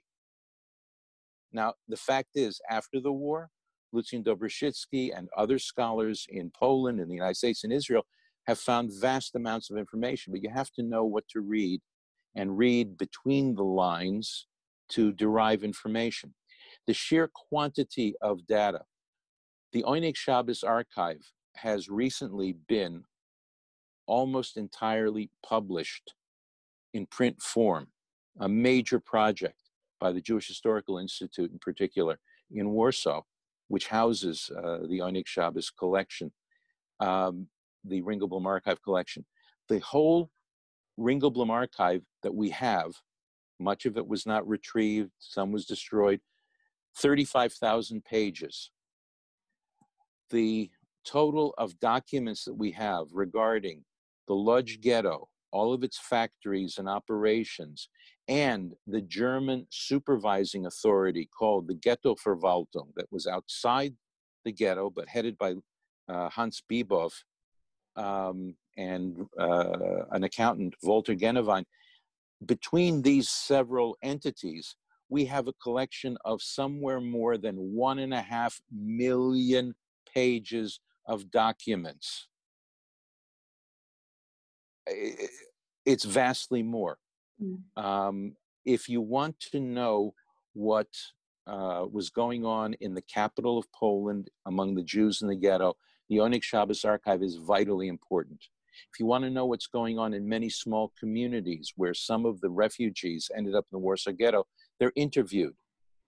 Now, the fact is, after the war, Lucjan Dobroszycki and other scholars in Poland, in the United States, and Israel have found vast amounts of information, but you have to know what to read and read between the lines to derive information. The sheer quantity of data. The Oyneg Shabbos archive has recently been almost entirely published in print form, a major project by the Jewish Historical Institute in particular in Warsaw, which houses uh, the Oyneg Shabbos collection, um, the Ringelblum Archive collection. The whole Ringelblum Archive that we have, much of it was not retrieved, some was destroyed, thirty-five thousand pages. The total of documents that we have regarding the Łódź Ghetto, all of its factories and operations, and the German supervising authority called the Ghettoverwaltung that was outside the ghetto, but headed by uh, Hans Biebow um, and uh, an accountant, Walter Gennewein. Between these several entities, we have a collection of somewhere more than one and a half million pages of documents. It's vastly more. Mm. Um, if you want to know what uh, was going on in the capital of Poland among the Jews in the ghetto, the Onyx Shabbos archive is vitally important. If you want to know what's going on in many small communities where some of the refugees ended up in the Warsaw Ghetto, they're interviewed.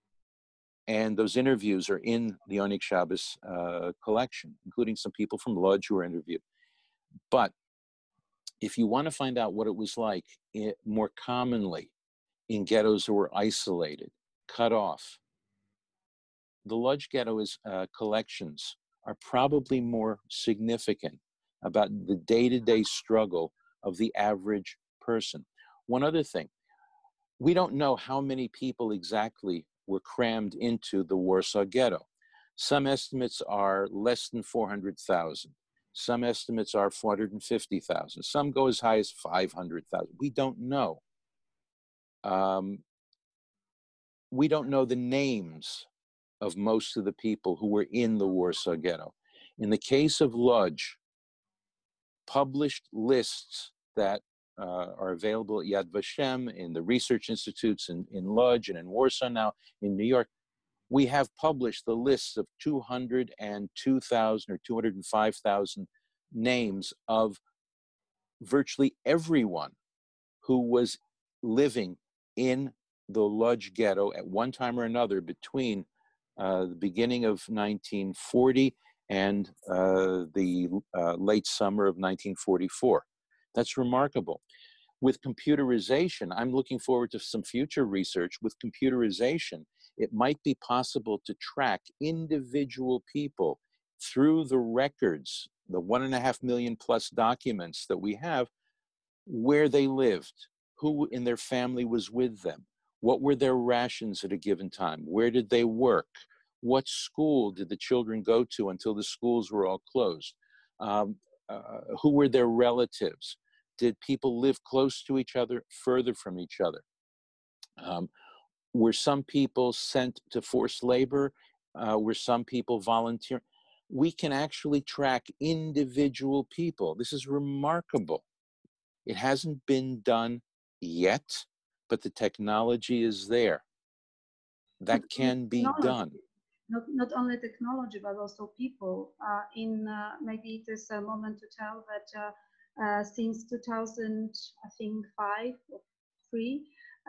And those interviews are in the Onyx Shabbos uh, collection, including some people from Łódź who were interviewed. But if you want to find out what it was like it, more commonly in ghettos who were isolated, cut off, the Łódź Ghetto's uh, collections are probably more significant about the day-to-day struggle of the average person. One other thing, we don't know how many people exactly were crammed into the Warsaw Ghetto. Some estimates are less than four hundred thousand. Some estimates are four hundred fifty thousand. Some go as high as five hundred thousand. We don't know. Um, we don't know the names of most of the people who were in the Warsaw Ghetto. In the case of Łódź, published lists that uh, are available at Yad Vashem, in the research institutes in, in Łódź and in Warsaw now, in New York, we have published the lists of two hundred two thousand or two hundred five thousand names of virtually everyone who was living in the Łódź Ghetto at one time or another between uh, the beginning of nineteen forty and uh, the uh, late summer of nineteen forty-four. That's remarkable. With computerization, I'm looking forward to some future research. With computerization, it might be possible to track individual people through the records, the one and a half million plus documents that we have, where they lived, who in their family was with them, what were their rations at a given time, where did they work, what school did the children go to until the schools were all closed, um, uh, who were their relatives, did people live close to each other, further from each other? Um, were some people sent to forced labor? Uh, were some people volunteer? We can actually track individual people. This is remarkable. It hasn't been done yet, but the technology is there. That can be done. Not, not only technology, but also people. Uh, in uh, maybe it is a moment to tell that uh, uh, since two thousand, I think five or three,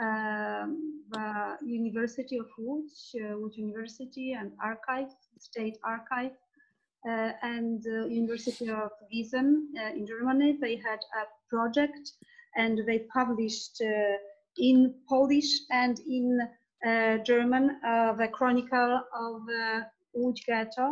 um, the University of Łódź, uh, Łódź University and Archive, State Archive, uh, and uh, University of Gießen uh, in Germany, they had a project and they published uh, in Polish and in uh, German uh, the chronicle of uh, Łódź Ghetto,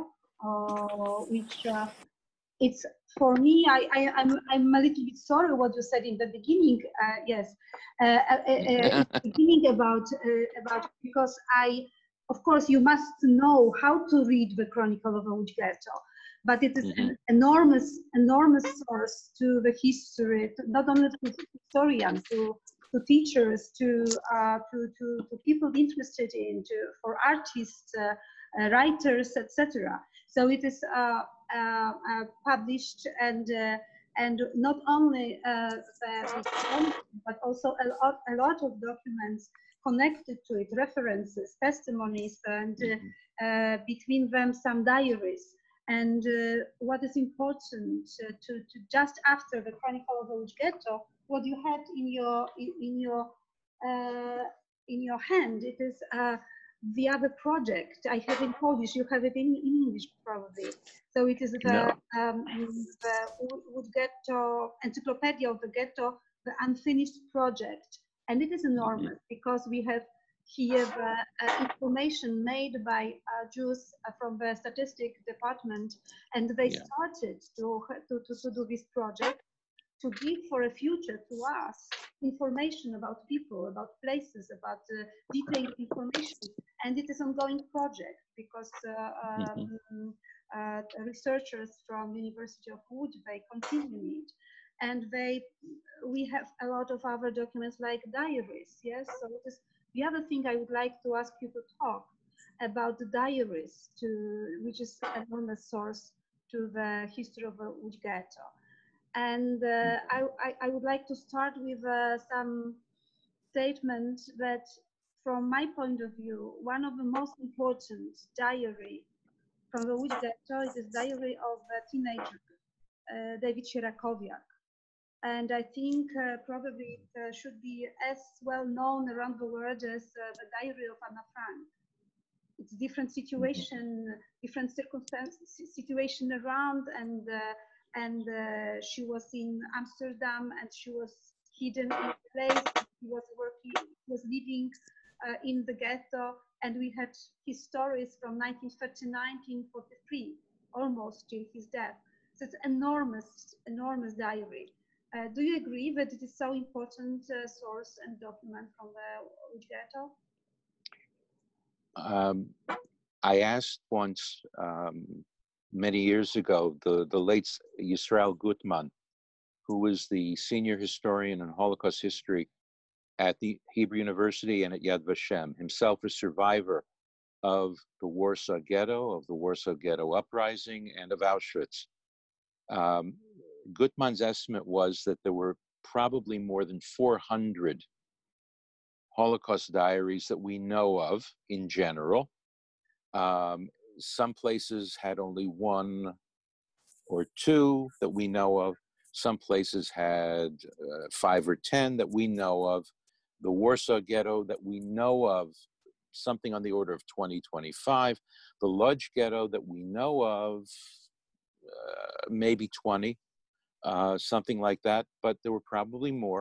uh, which uh, it's for me, I, I, I'm, I'm a little bit sorry what you said in the beginning, uh, yes, uh, uh, uh, beginning about, uh, about, because I, of course, you must know how to read the Chronicle of Łódź Ghetto, but it is mm-hmm. an enormous, enormous source to the history, to, not only to historians, to, to teachers, to, uh, to, to, to people interested in, to, for artists, uh, uh, writers, et cetera. So it is uh, uh, uh, published and uh, and not only uh, the, the but also a lot, a lot of documents connected to it, references, testimonies, and uh, uh, between them some diaries. And uh, what is important uh, to, to just after the Chronicle of Łódź Ghetto, what you had in your in, in your uh, in your hand, it is uh, the other project. I have in Polish, you have it in, in English probably. So it is the, no. um, the Łódź Ghetto, Encyclopedia of the Ghetto, the unfinished project. And it is enormous mm-hmm. because we have here the uh, information made by uh, Jews uh, from the statistic department, and they yeah. started to, to, to, to do this project to give for a future to us information about people, about places, about uh, detailed information. And it is an ongoing project because uh, um, mm-hmm. uh, researchers from University of Łódź, they continue it. And they, we have a lot of other documents like diaries, yes? So it is The other thing I would like to ask you to talk about the diaries, to, which is an enormous source to the history of the Łódź Ghetto. And uh, I, I, I would like to start with uh, some statement that, from my point of view, one of the most important diary from the Łódź Ghetto is the diary of a teenager, uh, David Sierakowiak. And I think uh, probably it uh, should be as well known around the world as uh, the diary of Anna Frank. It's different situation, different circumstances, situation around, and uh, and uh, she was in Amsterdam, and she was hidden in a place. He was working, was living uh, in the ghetto, and we had his stories from nineteen thirty-nine to nineteen forty-three, almost till his death. So it's enormous, enormous diary. Uh, do you agree that it is so important uh, source and document from the Łódź Ghetto? Um, I asked once, um, many years ago, the, the late Yisrael Gutman, who was the senior historian in Holocaust history at the Hebrew University and at Yad Vashem, himself a survivor of the Warsaw Ghetto, of the Warsaw Ghetto Uprising, and of Auschwitz. Um, Gutman's estimate was that there were probably more than four hundred Holocaust diaries that we know of in general. Um, some places had only one or two that we know of. Some places had uh, five or ten that we know of. The Warsaw Ghetto that we know of, something on the order of twenty, twenty-five. The Łódź Ghetto that we know of, uh, maybe twenty, uh, something like that, but there were probably more.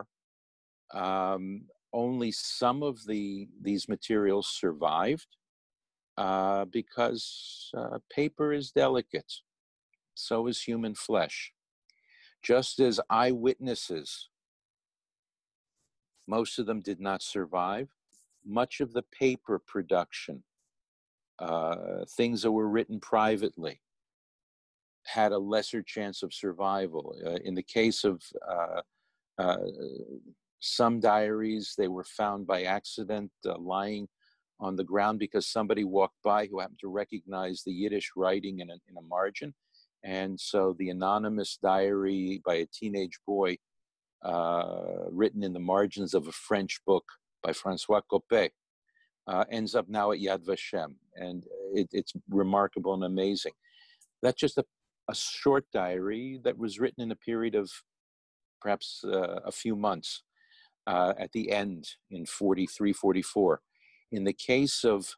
Um, only some of the these materials survived uh, because uh, paper is delicate. So is human flesh. Just as eyewitnesses, most of them did not survive, much of the paper production, uh, things that were written privately, had a lesser chance of survival. Uh, in the case of uh, uh, some diaries, they were found by accident uh, lying on the ground because somebody walked by who happened to recognize the Yiddish writing in a, in a margin. And so the anonymous diary by a teenage boy uh, written in the margins of a French book by François Coppet uh, ends up now at Yad Vashem. And it, it's remarkable and amazing. That's just a, a short diary that was written in a period of perhaps uh, a few months uh, at the end in forty-three, forty-four. In the case of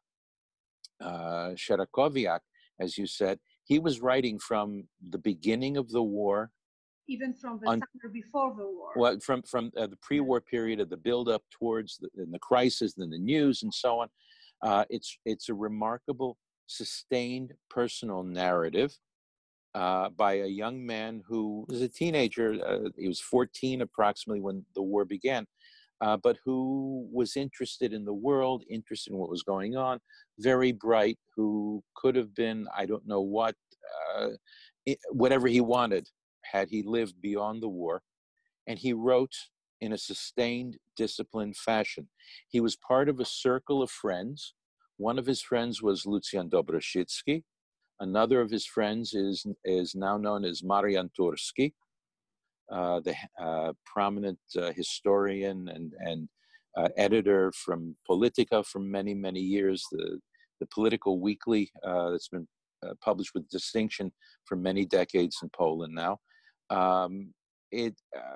uh, Sierakowiak, as you said, he was writing from the beginning of the war. Even from the on, summer before the war. Well, from, from uh, the pre-war period of the build-up towards the, and the crisis, then the news and so on. Uh, it's, it's a remarkable, sustained personal narrative uh, by a young man who was a teenager. Uh, he was fourteen approximately when the war began. Uh, but who was interested in the world, interested in what was going on, very bright, who could have been, I don't know what, uh, it, whatever he wanted, had he lived beyond the war. And he wrote in a sustained, disciplined fashion. He was part of a circle of friends. One of his friends was Lucjan Dobroszycki. Another of his friends is, is now known as Marian Turski. Uh, the uh, prominent uh, historian and, and uh, editor from Politica for many, many years, the, the political weekly uh, that's been uh, published with distinction for many decades in Poland now. Um, it,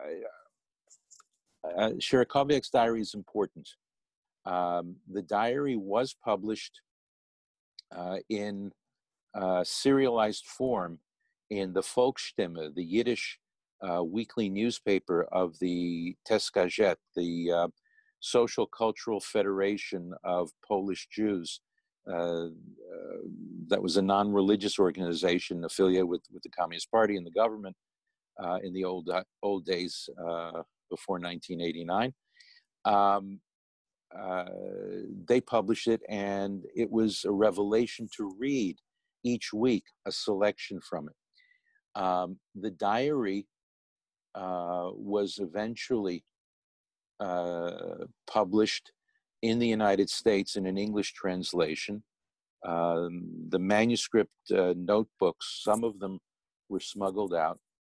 uh, uh, Sierakowiak's diary is important. Um, the diary was published uh, in uh, serialized form in the Volksstimme, the Yiddish Uh, weekly newspaper of the Teskajet, the uh, Social Cultural Federation of Polish Jews. Uh, uh, that was a non-religious organization affiliated with, with the Communist Party and the government uh, in the old uh, old days uh, before nineteen eighty-nine. Um, uh, they published it, and it was a revelation to read each week a selection from it. Um, the diary Uh, was eventually uh, published in the United States in an English translation. Um, the manuscript uh, notebooks, some of them were smuggled out.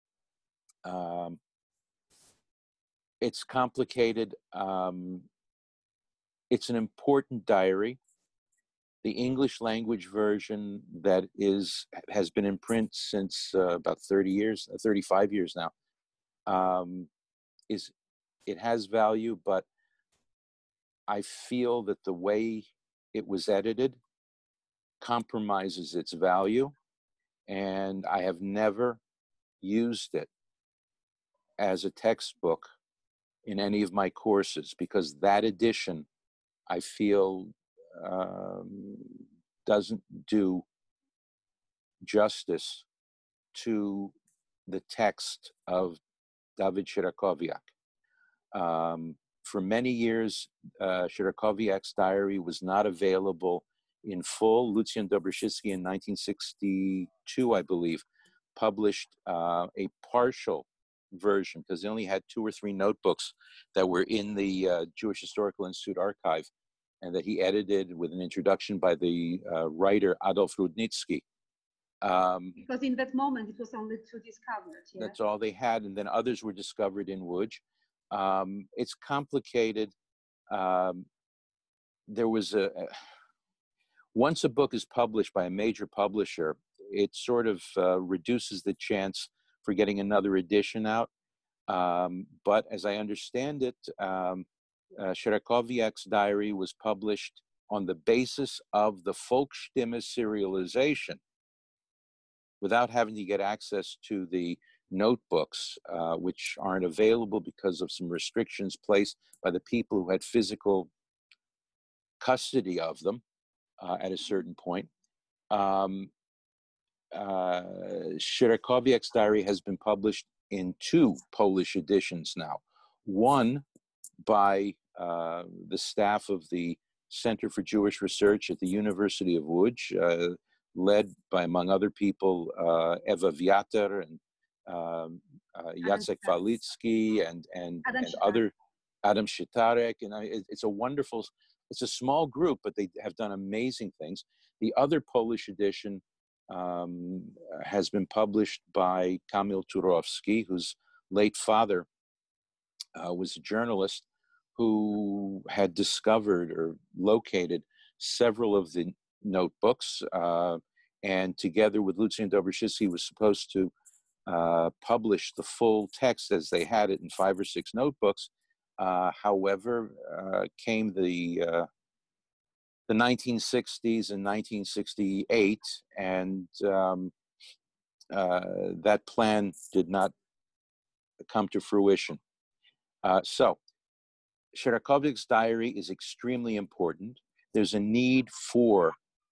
Um, it's complicated. Um, it's an important diary. The English language version that is has been in print since uh, about thirty years, thirty-five years now, um, is it has value, but I feel that the way it was edited compromises its value, and I have never used it as a textbook in any of my courses because that edition, I feel, um, doesn't do justice to the text of David Shirakowiak. Um, for many years, uh, Shirakowiak's diary was not available in full. Lucjan Dobroszycki in nineteen sixty-two, I believe, published uh, a partial version because they only had two or three notebooks that were in the uh, Jewish Historical Institute archive and that he edited with an introduction by the uh, writer Adolf Rudnitsky. Um, because in that moment it was only two discovered. Yeah? That's all they had, and then others were discovered in Łódź. Um, it's complicated. Um, there was a, a once a book is published by a major publisher, it sort of uh, reduces the chance for getting another edition out. Um, but as I understand it, um, uh, Shirakowiak's diary was published on the basis of the Volksstimme serialization, without having to get access to the notebooks, uh, which aren't available because of some restrictions placed by the people who had physical custody of them uh, at a certain point. Um, uh, Shirakowiak's diary has been published in two Polish editions now. One by uh, the staff of the Center for Jewish Research at the University of Łódź, uh, led by, among other people, uh, Eva Viater and um, uh, Jacek Walitsky and and, and other, Adam Shitarek. And I, it, it's a wonderful, it's a small group, but they have done amazing things. The other Polish edition um, has been published by Kamil Turowski, whose late father uh, was a journalist who had discovered or located several of the notebooks, uh, and together with Lucjan Dobroszycki was supposed to uh, publish the full text as they had it in five or six notebooks. Uh, however, uh, came the uh, the nineteen sixties and nineteen sixty-eight, and um, uh, that plan did not come to fruition. Uh, so, Shirakowiak's diary is extremely important. There's a need for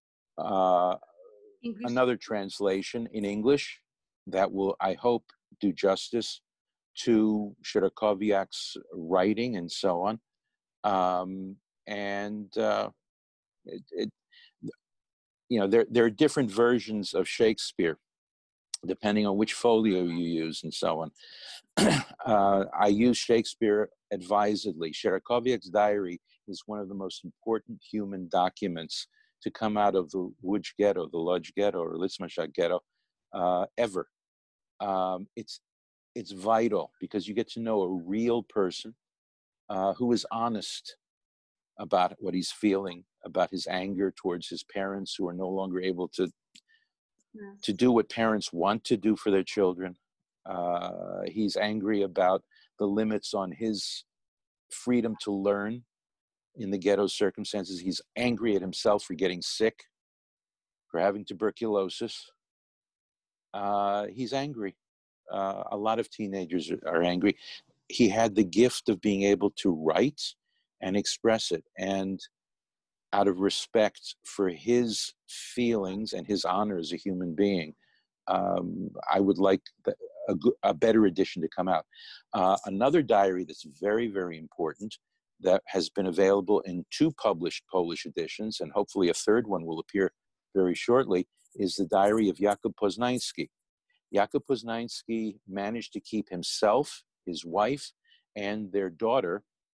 uh, another translation in English that will, I hope, do justice to Shirakowiak's writing and so on. Um, and uh, it, it, you know, there there are different versions of Shakespeare depending on which folio you use and so on. uh, I use Shakespeare advisedly. Shirakowiak's diary is one of the most important human documents to come out of the Łódź Ghetto, the Łódź Ghetto or Litzmannstadt Ghetto, uh, ever. Um, it's it's vital because you get to know a real person uh, who is honest about what he's feeling, about his anger towards his parents who are no longer able to yes. to do what parents want to do for their children. Uh, he's angry about the limits on his freedom to learn in the ghetto circumstances. He's angry at himself for getting sick, for having tuberculosis. Uh, he's angry. Uh, a lot of teenagers are, are angry. He had the gift of being able to write and express it. And out of respect for his feelings and his honor as a human being, um, I would like the, a, a better edition to come out. Uh, another diary that's very, very important that has been available in two published Polish editions, and hopefully a third one will appear very shortly, is the diary of Jakub Poznański. Jakub Poznański managed to keep himself, his wife, and their daughter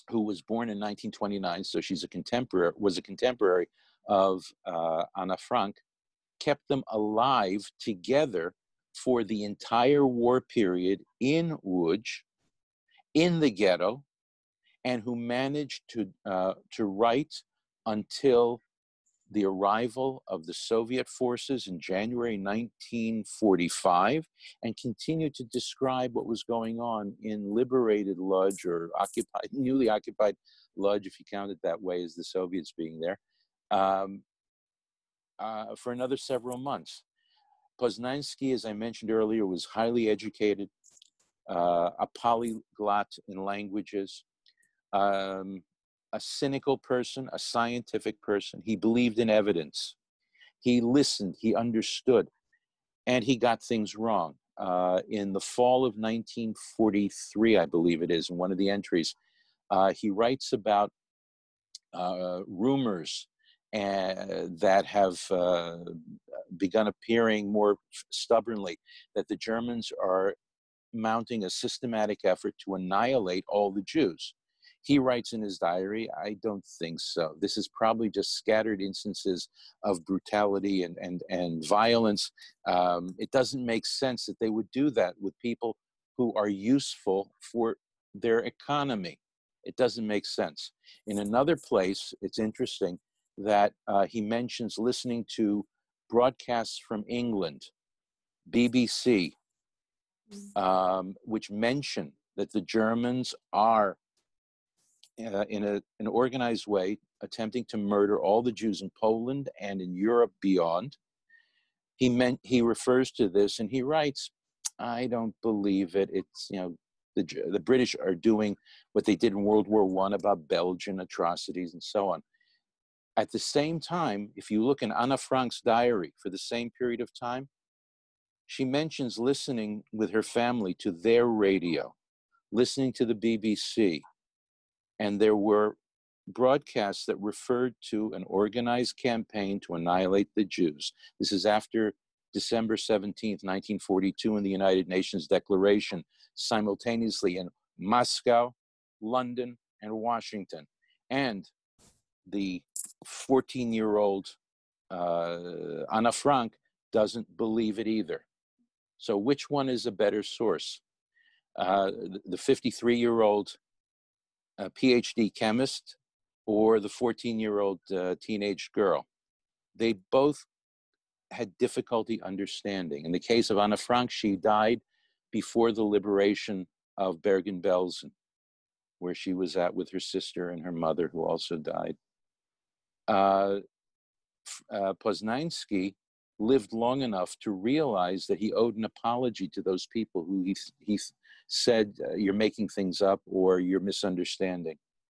who was born in nineteen twenty-nine, so she's a contemporary, was a contemporary of uh, Anna Frank, kept them alive together for the entire war period in Łódź, in the ghetto, and who managed to uh, to write until the arrival of the Soviet forces in January nineteen forty-five, and continued to describe what was going on in liberated Łódź, or occupied, newly occupied Łódź, if you count it that way, as the Soviets being there, um, uh, for another several months. Poznański, as I mentioned earlier, was highly educated, uh, a polyglot in languages, um, a cynical person, a scientific person. He believed in evidence. He listened, he understood, and he got things wrong. Uh, in the fall of nineteen forty-three, I believe it is, in one of the entries, uh, he writes about uh, rumors uh, that have uh, begun appearing more stubbornly, that the Germans are mounting a systematic effort to annihilate all the Jews. He writes in his diary, I don't think so. This is probably just scattered instances of brutality and, and, and violence. Um, it doesn't make sense that they would do that with people who are useful for their economy. It doesn't make sense. In another place, it's interesting that uh, he mentions listening to broadcasts from England, B B C, um, which mention that the Germans are Uh, in a, an organized way, attempting to murder all the Jews in Poland and in Europe beyond. He meant, he refers to this and he writes, I don't believe it. It's, you know, the, the British are doing what they did in World War One about Belgian atrocities and so on. At the same time, if you look in Anna Frank's diary for the same period of time, she mentions listening with her family to their radio, listening to the B B C, and there were broadcasts that referred to an organized campaign to annihilate the Jews. This is after December seventeenth, nineteen forty-two, in the United Nations Declaration, simultaneously in Moscow, London, and Washington. And the fourteen-year-old uh, Anna Frank doesn't believe it either. So which one is a better source? Uh, the fifty-three-year-old a PhD chemist or the fourteen-year-old uh, teenage girl? They both had difficulty understanding. In the case of Anna Frank, she died before the liberation of Bergen-Belsen, where she was at with her sister and her mother, who also died. Uh, uh, Poznański lived long enough to realize that he owed an apology to those people who he, he said, uh, you're making things up or you're misunderstanding.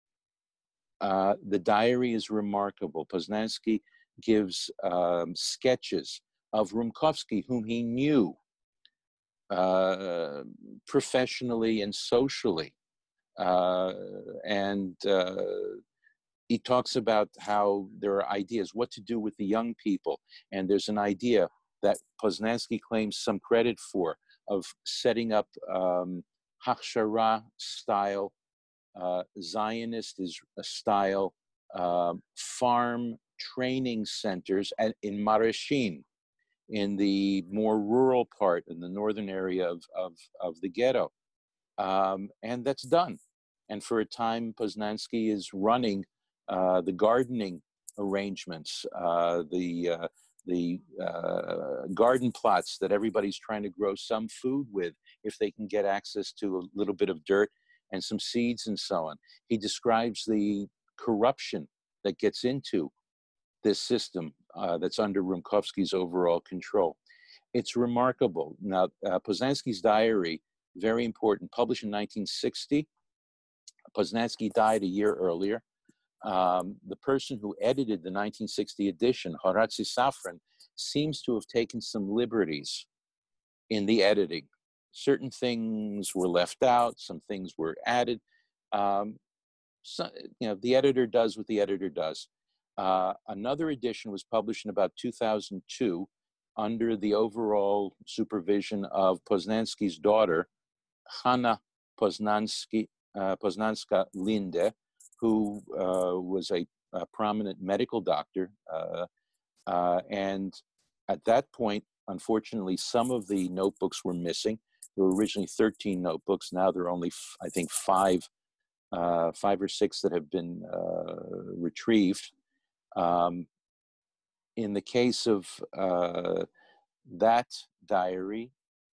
Uh, the diary is remarkable. Poznański gives um, sketches of Rumkowski, whom he knew uh, professionally and socially. Uh, and uh, he talks about how there are ideas, what to do with the young people. And there's an idea that Poznański claims some credit for, of setting up um, Hachshara style, uh, Zionist is a style uh, farm training centers at, in Mareshin, in the more rural part, in the northern area of, of, of the ghetto. Um, and that's done. And for a time, Poznański is running uh, the gardening arrangements, uh, the, uh, the uh, garden plots that everybody's trying to grow some food with, if they can get access to a little bit of dirt and some seeds and so on. He describes the corruption that gets into this system uh, that's under Rumkowski's overall control. It's remarkable. Now, uh, Poznański's diary, very important, published in nineteen sixty. Poznański died a year earlier. Um, the person who edited the nineteen sixty edition, Horacy Safran, seems to have taken some liberties in the editing. Certain things were left out, some things were added. Um, so, you know, the editor does what the editor does. Uh, another edition was published in about two thousand two under the overall supervision of Poznański's daughter, Hanna Poznański, uh, Poznanska Linde, who uh, was a, a prominent medical doctor. Uh, uh, and at that point, unfortunately, some of the notebooks were missing. There were originally thirteen notebooks. Now there are only, I think, five, uh, five or six that have been uh, retrieved. Um, in the case of uh, that diary,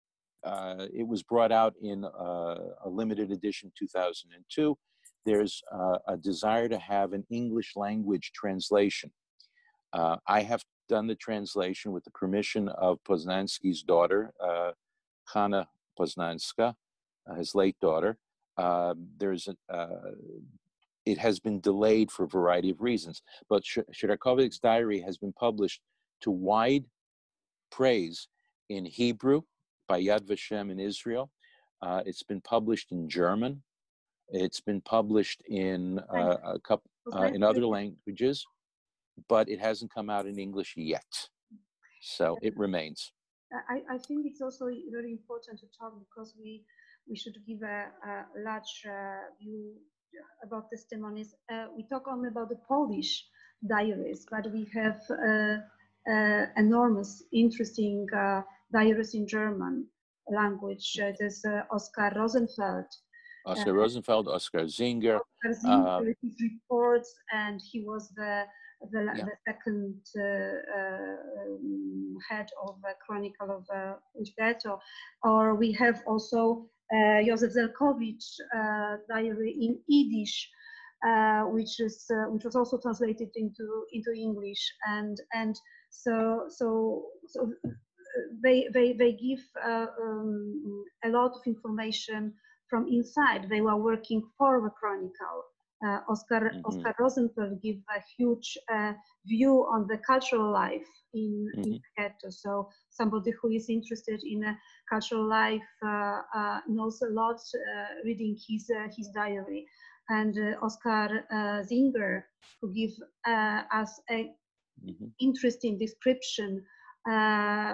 uh, it was brought out in uh, a limited edition two thousand two. There's uh, a desire to have an English language translation. Uh, I have done the translation with the permission of Poznański's daughter, uh, Hanna Poznanska, uh, his late daughter. Uh, there's a, uh, it has been delayed for a variety of reasons, but Shirakovic's diary has been published to wide praise in Hebrew by Yad Vashem in Israel. Uh, it's been published in German. It's been published in uh, a couple uh, in other languages, but it hasn't come out in English yet. So it remains. I, I think it's also very important to talk because we we should give a, a large uh, view about testimonies. Uh, we talk only about the Polish diaries, but we have uh, uh, enormous, interesting uh, diaries in German language. Uh, there's uh, Oskar Rosenfeld. Oskar uh, Rosenfeld, Oskar Zinger. Oskar Zinger, uh, his reports, and he was the the, yeah. the second uh, uh, um, head of the Chronicle of uh, Łódź Ghetto. Or we have also uh, Józef Zelkowicz uh, diary in Yiddish, uh, which is uh, which was also translated into into English, and and so so so they they they give uh, um, a lot of information from inside. They were working for the Chronicle. Uh, Oskar, mm-hmm. Oskar Rosenfeld gave a huge uh, view on the cultural life in, mm-hmm. in the ghetto. So somebody who is interested in a cultural life uh, uh, knows a lot uh, reading his uh, his diary. And uh, Oskar uh, Zinger, who give uh, us a mm-hmm. interesting description uh,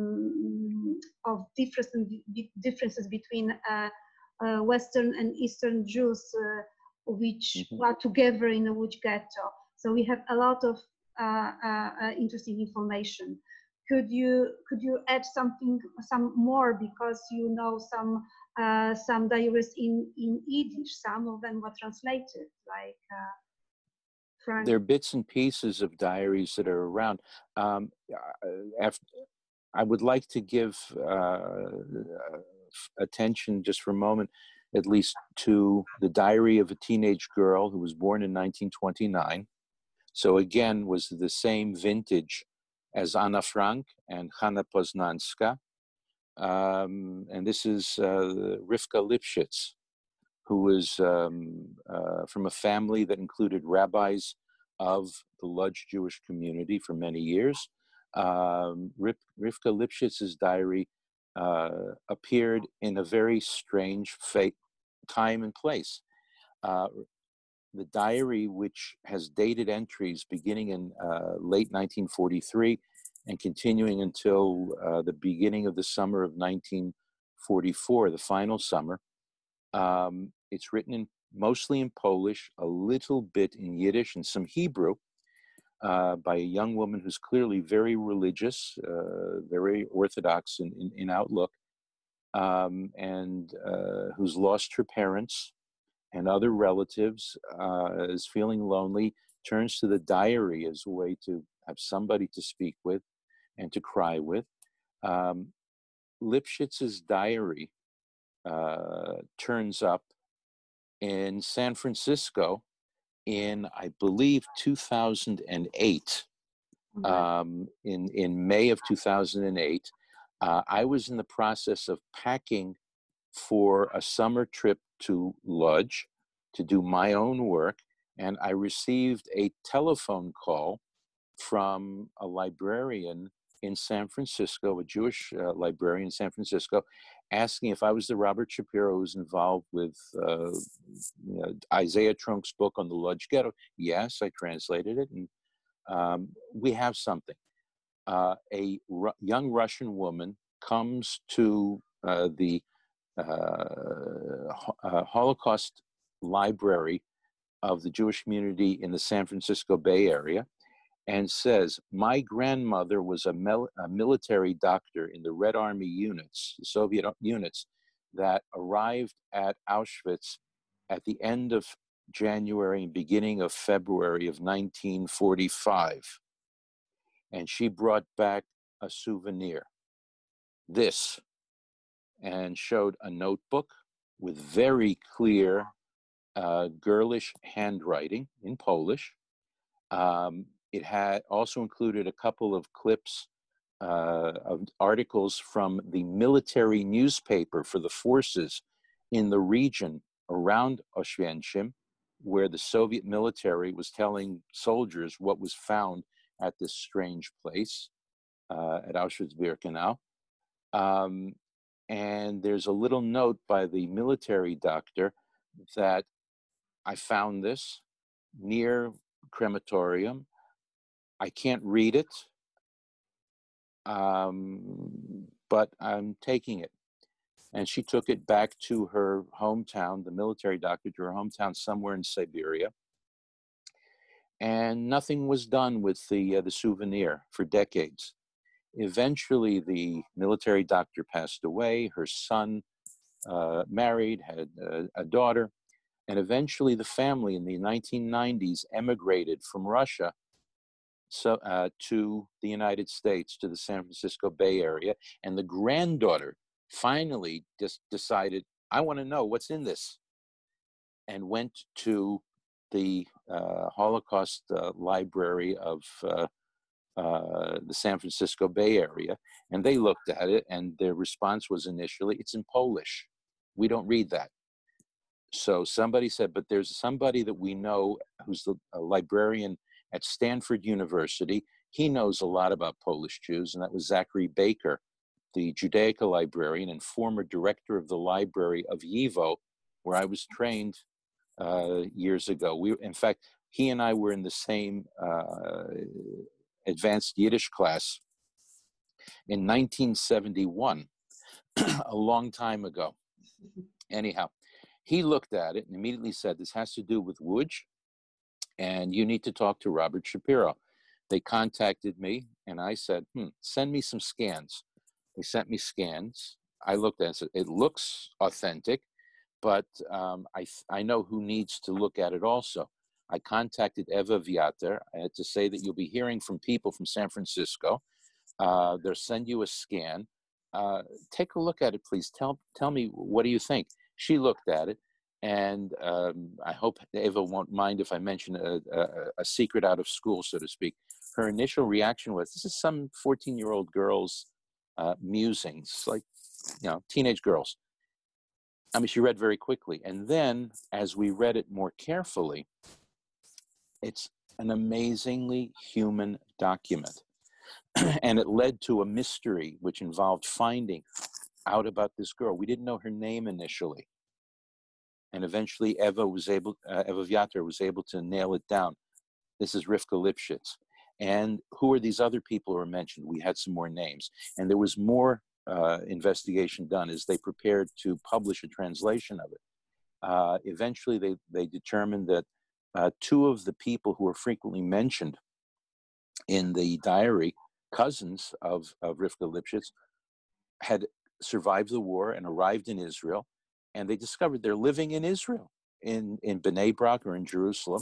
um, of different differences between uh, uh, Western and Eastern Jews, uh, which mm-hmm. are together in the Łódź Ghetto. So we have a lot of uh, uh, uh, interesting information. Could you could you add something some more, because you know some uh, some diaries in in Yiddish? Some of them were translated, like. Uh, Frank. There are bits and pieces of diaries that are around. Um, after, I would like to give uh, attention just for a moment, at least, to the diary of a teenage girl who was born in nineteen twenty-nine. So again, was the same vintage as Anna Frank and Hanna Poznanska. Um, and this is uh, Rivka Lipschitz, who was um, uh, from a family that included rabbis of the Łódź Jewish community for many years. Um, Rivka Lipschitz's diary uh, appeared in a very strange fate, time and place. Uh, the diary, which has dated entries beginning in uh, late nineteen forty-three and continuing until uh, the beginning of the summer of nineteen forty-four, the final summer. Um, it's written in, mostly in Polish, a little bit in Yiddish and some Hebrew, uh, by a young woman who's clearly very religious, uh, very orthodox in, in, in outlook, um, and uh, who's lost her parents and other relatives, uh, is feeling lonely, turns to the diary as a way to have somebody to speak with and to cry with. Um, Lipschitz's diary uh, turns up in San Francisco in, I believe, two thousand eight. Mm-hmm. Um, in, in May of two thousand eight, uh, I was in the process of packing for a summer trip to Łódź to do my own work, and I received a telephone call from a librarian in San Francisco, a Jewish uh, librarian in San Francisco, asking if I was the Robert Shapiro who was involved with uh, you know, Isaiah Trunk's book on the Łódź Ghetto. Yes, I translated it, and um, we have something. Uh, a Ru- young Russian woman comes to uh, the uh, uh, Holocaust library of the Jewish community in the San Francisco Bay Area, and says, my grandmother was a, mil a military doctor in the Red Army units, the Soviet units, that arrived at Auschwitz at the end of January and beginning of February of nineteen forty-five. And she brought back a souvenir, this, and showed a notebook with very clear uh, girlish handwriting in Polish. Um, it had also included a couple of clips uh, of articles from the military newspaper for the forces in the region around Auschwitz, where the Soviet military was telling soldiers what was found at this strange place uh, at Auschwitz-Birkenau. Um, and there's a little note by the military doctor that I found this near crematorium. I can't read it, um, but I'm taking it. And she took it back to her hometown, the military doctor, to her hometown somewhere in Siberia. And nothing was done with the, uh, the souvenir for decades. Eventually, the military doctor passed away. Her son uh, married, had a, a daughter. And eventually the family in the nineteen nineties emigrated from Russia so, uh, to the United States, to the San Francisco Bay Area. And the granddaughter finally just decided, I want to know what's in this, and went to the uh, Holocaust uh, Library of uh, uh, the San Francisco Bay Area. And they looked at it, and their response was initially, it's in Polish. We don't read that. So somebody said, but there's somebody that we know who's the, a librarian at Stanford University. He knows a lot about Polish Jews, and that was Zachary Baker, the Judaica librarian and former director of the library of YIVO, where I was trained uh, years ago. We, in fact, he and I were in the same uh, advanced Yiddish class in nineteen seventy-one, a long time ago. Anyhow, he looked at it and immediately said, this has to do with Łódź, and you need to talk to Robert Shapiro. They contacted me, and I said, hmm, send me some scans. They sent me scans. I looked at it and said, it looks authentic, but um, I, I know who needs to look at it also. I contacted Eva Viater uh, to say that you'll be hearing from people from San Francisco. Uh, they'll send you a scan. Uh, take a look at it, please. Tell, tell me, what do you think? She looked at it, and um, I hope Eva won't mind if I mention a, a, a secret out of school, so to speak. Her initial reaction was, this is some fourteen-year-old girl's uh, musings, like, you know, teenage girls. I mean, she read very quickly. And then, as we read it more carefully, it's an amazingly human document. And it led to a mystery which involved finding out about this girl. We didn't know her name initially. And eventually Eva was able, uh, Eva Viater was able to nail it down. This is Rivka Lipschitz. And who are these other people who are mentioned? We had some more names. And there was more uh, investigation done as they prepared to publish a translation of it. Uh, eventually they, they determined that uh, two of the people who were frequently mentioned in the diary, cousins of, of Rivka Lipschitz, had survived the war and arrived in Israel, and they discovered they're living in Israel, in, in Bnei Brak or in Jerusalem,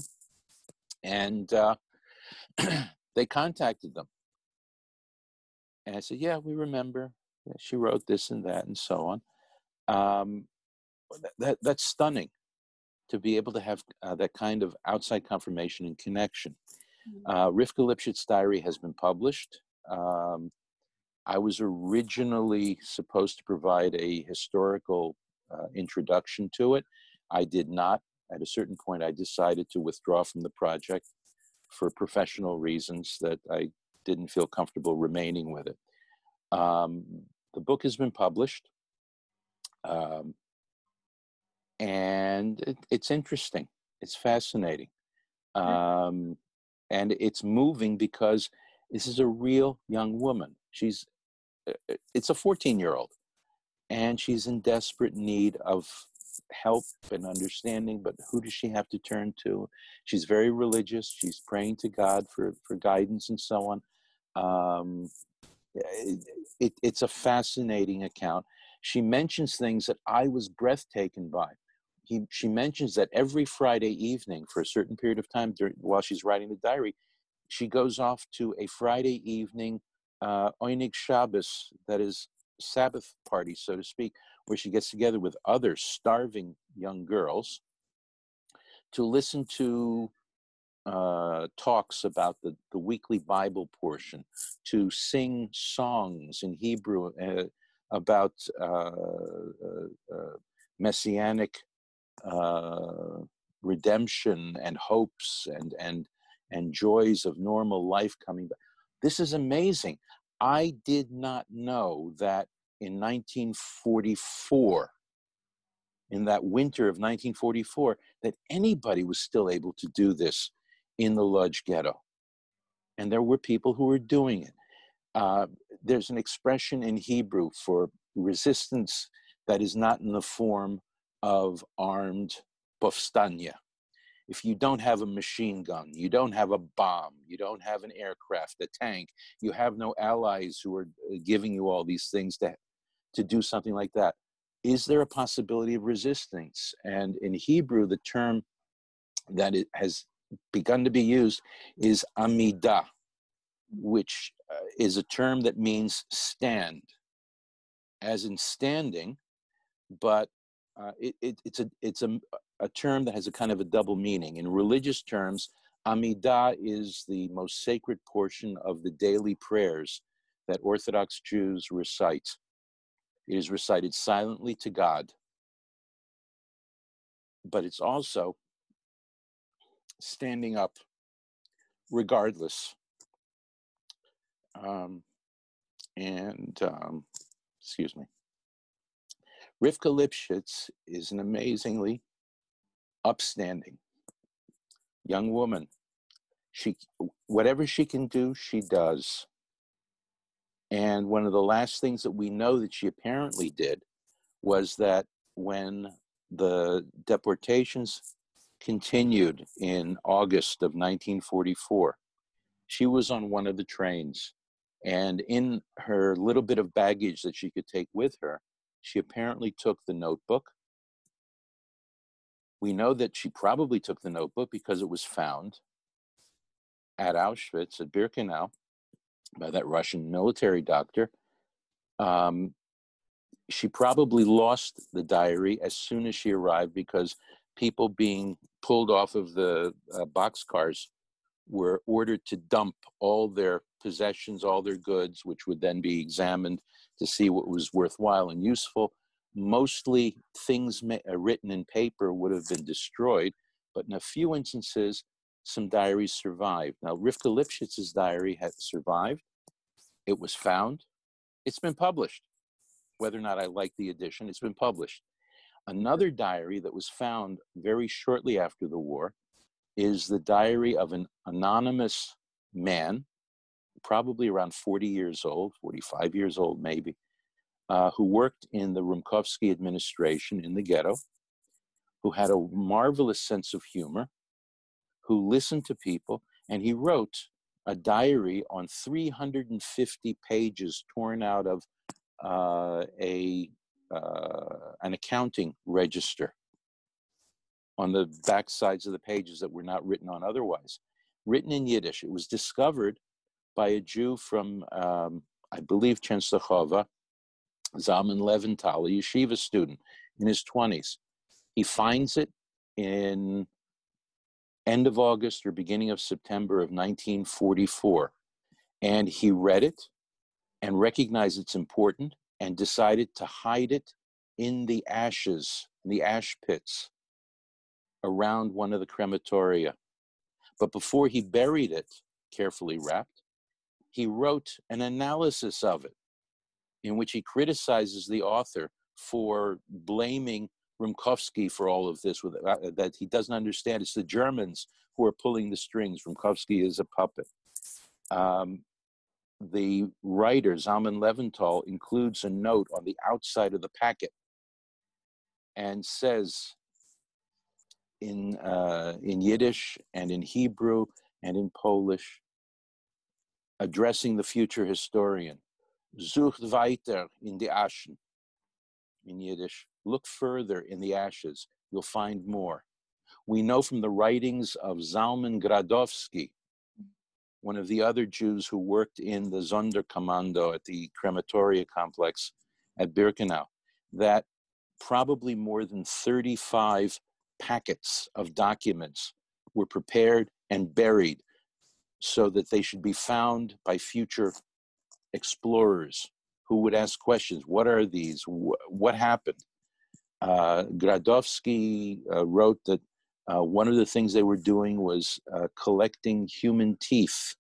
and uh, they contacted them. And I said, yeah, we remember. Yeah, she wrote this and that and so on. Um, that, that, that's stunning to be able to have uh, that kind of outside confirmation and connection. Uh, Rivka Lipschitz's diary has been published. Um, I was originally supposed to provide a historical uh, introduction to it. I did not. At a certain point, I decided to withdraw from the project for professional reasons that I didn't feel comfortable remaining with it. Um, the book has been published, um, and it, it's interesting. It's fascinating. Um, and it's moving because this is a real young woman. She's, it's a fourteen-year-old, and she's in desperate need of help and understanding, but who does she have to turn to? She's very religious. She's praying to God for, for guidance and so on. Um, it, it, it's a fascinating account. She mentions things that I was breathtaken by. He, she mentions that every Friday evening for a certain period of time during, while she's writing the diary, she goes off to a Friday evening uh, Oinig Shabbos, that is Sabbath party, so to speak, where she gets together with other starving young girls to listen to uh, talks about the, the weekly Bible portion, to sing songs in Hebrew uh, about uh, uh, uh, messianic uh, redemption and hopes and and and joys of normal life coming back. This is amazing. I did not know that in nineteen forty-four, in that winter of nineteen forty-four, that anybody was still able to do this in the Łódź Ghetto. And there were people who were doing it. Uh, there's an expression in Hebrew for resistance that is not in the form of armed povstania. If you don't have a machine gun, you don't have a bomb, you don't have an aircraft, a tank, you have no allies who are giving you all these things to, to do something like that. Is there a possibility of resistance? And in Hebrew, the term that it has begun to be used is amidah, which uh, is a term that means stand, as in standing, but uh, it, it, it's a it's a, a term that has a kind of a double meaning. In religious terms, Amidah is the most sacred portion of the daily prayers that Orthodox Jews recite. It is recited silently to God, but it's also standing up regardless. Um, and, um, excuse me. Rivka Lipschitz is an amazingly upstanding young woman. She, whatever she can do, she does. And one of the last things that we know that she apparently did was that when the deportations continued in August of nineteen forty-four, she was on one of the trains, and in her little bit of baggage that she could take with her, she apparently took the notebook. We know that she probably took the notebook because it was found at Auschwitz, at Birkenau, by that Russian military doctor. Um, she probably lost the diary as soon as she arrived because people being pulled off of the uh, boxcars were ordered to dump all their possessions, all their goods, which would then be examined to see what was worthwhile and useful. Mostly things ma- uh, written in paper would have been destroyed, but in a few instances, some diaries survived. Now, Rivka Lipschitz's diary had survived. It was found. It's been published. Whether or not I like the edition, it's been published. Another diary that was found very shortly after the war is the diary of an anonymous man, probably around forty years old, forty-five years old maybe, uh, who worked in the Rumkowski administration in the ghetto, who had a marvelous sense of humor, who listened to people, and he wrote a diary on three hundred fifty pages torn out of uh, a uh, an accounting register on the back sides of the pages that were not written on otherwise, written in Yiddish. It was discovered by a Jew from, um, I believe, Chenstochova, Zalman Leventhal, a yeshiva student in his twenties. He finds it in end of August or beginning of September of nineteen forty-four. And he read it and recognized it's important and decided to hide it in the ashes, in the ash pits around one of the crematoria. But before he buried it, carefully wrapped, he wrote an analysis of it in which he criticizes the author for blaming Rumkowski for all of this, with, uh, that he doesn't understand. It's the Germans who are pulling the strings. Rumkowski is a puppet. Um, the writer, Zalman Leventhal, includes a note on the outside of the packet and says in, uh, in Yiddish and in Hebrew and in Polish, addressing the future historian, Sucht weiter in die Aschen, in Yiddish, look further in the ashes, you'll find more. We know from the writings of Zalman Gradowski, one of the other Jews who worked in the Sonderkommando at the crematoria complex at Birkenau, that probably more than thirty-five packets of documents were prepared and buried so that they should be found by future explorers who would ask questions. What are these? What happened? Uh, Gradowski uh, wrote that uh, one of the things they were doing was uh, collecting human teeth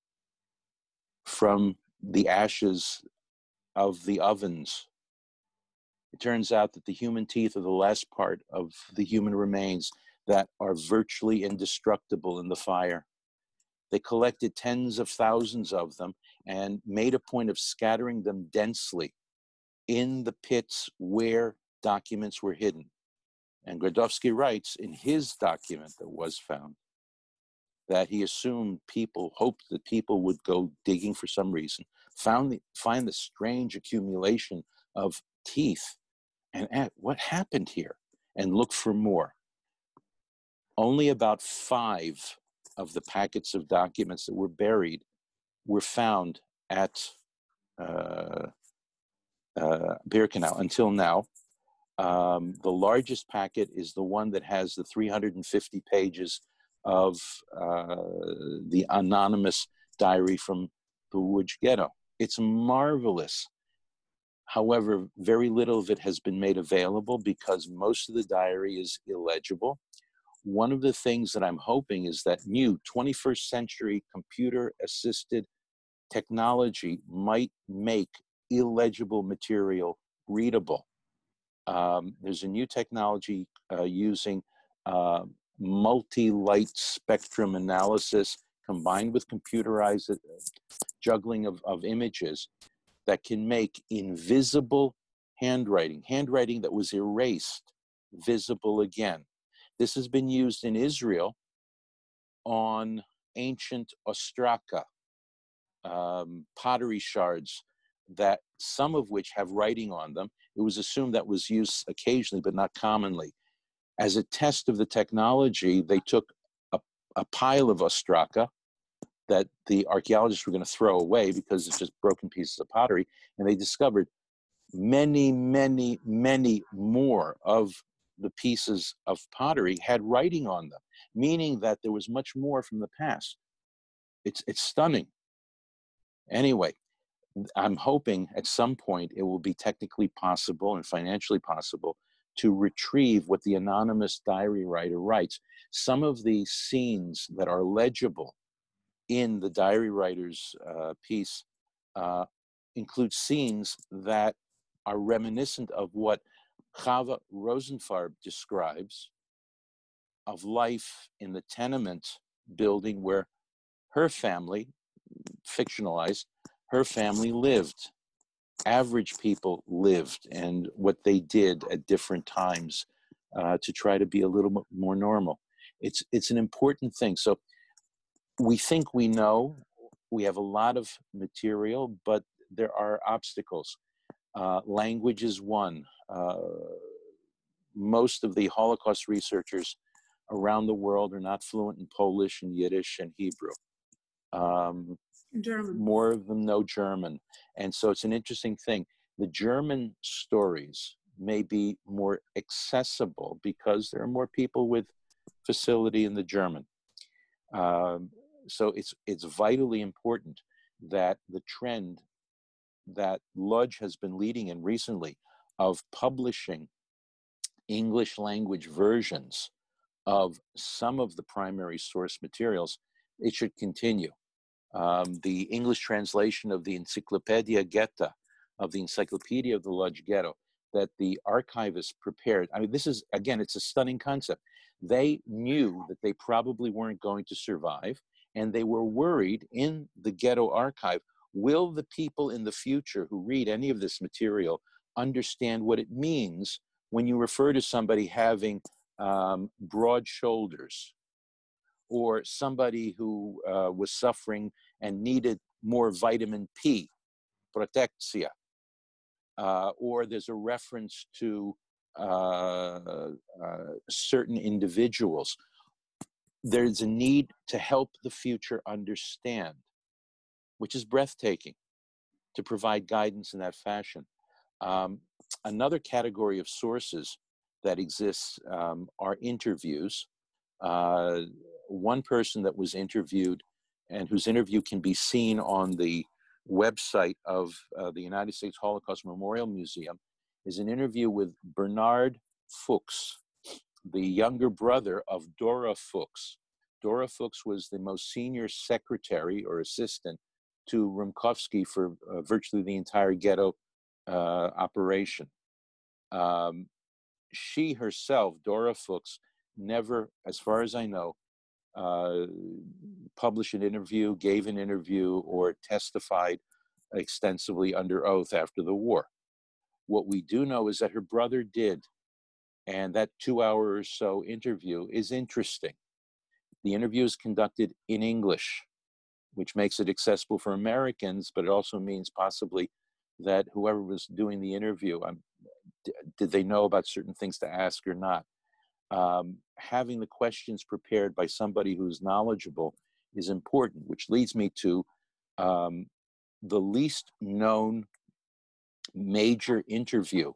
from the ashes of the ovens. It turns out that the human teeth are the last part of the human remains that are virtually indestructible in the fire. They collected tens of thousands of them and made a point of scattering them densely in the pits where documents were hidden. And Gradowski writes in his document that was found that he assumed people, hoped that people would go digging for some reason, found the, find the strange accumulation of teeth, and ask, what happened here? And look for more. Only about five of the packets of documents that were buried were found at uh, uh, Birkenau until now. Um, the largest packet is the one that has the three hundred fifty pages of uh, the anonymous diary from the Łódź Ghetto. It's marvelous. However, very little of it has been made available because most of the diary is illegible. One of the things that I'm hoping is that new twenty-first century computer-assisted technology might make illegible material readable. Um, there's a new technology uh, using uh, multi-light spectrum analysis combined with computerized uh, juggling of, of images that can make invisible handwriting, handwriting that was erased, visible again. This has been used in Israel on ancient ostraka, um, pottery shards, that some of which have writing on them. It was assumed that was used occasionally, but not commonly. As a test of the technology, they took a, a pile of ostraka that the archaeologists were going to throw away because it's just broken pieces of pottery, and they discovered many, many, many more of the pieces of pottery had writing on them, meaning that there was much more from the past. It's, it's stunning. Anyway, I'm hoping at some point it will be technically possible and financially possible to retrieve what the anonymous diary writer writes. Some of the scenes that are legible in the diary writer's uh, piece uh, include scenes that are reminiscent of what Chava Rosenfarb describes of life in the tenement building where her family, fictionalized, her family lived. Average people lived, and what they did at different times uh, to try to be a little bit more normal. It's, it's an important thing. So we think we know, we have a lot of material, but there are obstacles. Uh, language is one. Uh, most of the Holocaust researchers around the world are not fluent in Polish and Yiddish and Hebrew. Um, German. More of them know German. And so it's an interesting thing. The German stories may be more accessible because there are more people with facility in the German. Um, so it's, it's vitally important that the trend that Łódź has been leading in recently of publishing English language versions of some of the primary source materials, it should continue. Um, the English translation of the Encyclopedia Ghetto, of the Encyclopedia of the Łódź Ghetto, that the archivists prepared. I mean, this is, again, it's a stunning concept. They knew that they probably weren't going to survive, and they were worried in the ghetto archive, will the people in the future who read any of this material understand what it means when you refer to somebody having um, broad shoulders, or somebody who uh, was suffering and needed more vitamin P, protectia, uh, or there's a reference to uh, uh, certain individuals. There's a need to help the future understand, which is breathtaking, to provide guidance in that fashion. Um, another category of sources that exists um, are interviews. Uh, one person that was interviewed and whose interview can be seen on the website of uh, the United States Holocaust Memorial Museum is an interview with Bernard Fuchs, the younger brother of Dora Fuchs. Dora Fuchs was the most senior secretary or assistant to Rumkowski for uh, virtually the entire ghetto uh, operation. Um, she herself, Dora Fuchs, never, as far as I know, uh, published an interview, gave an interview, or testified extensively under oath after the war. What we do know is that her brother did, and that two-hour or so interview is interesting. The interview is conducted in English, which makes it accessible for Americans, but it also means possibly that whoever was doing the interview, um, did they know about certain things to ask or not? Um, having the questions prepared by somebody who's knowledgeable is important, which leads me to um, the least known major interview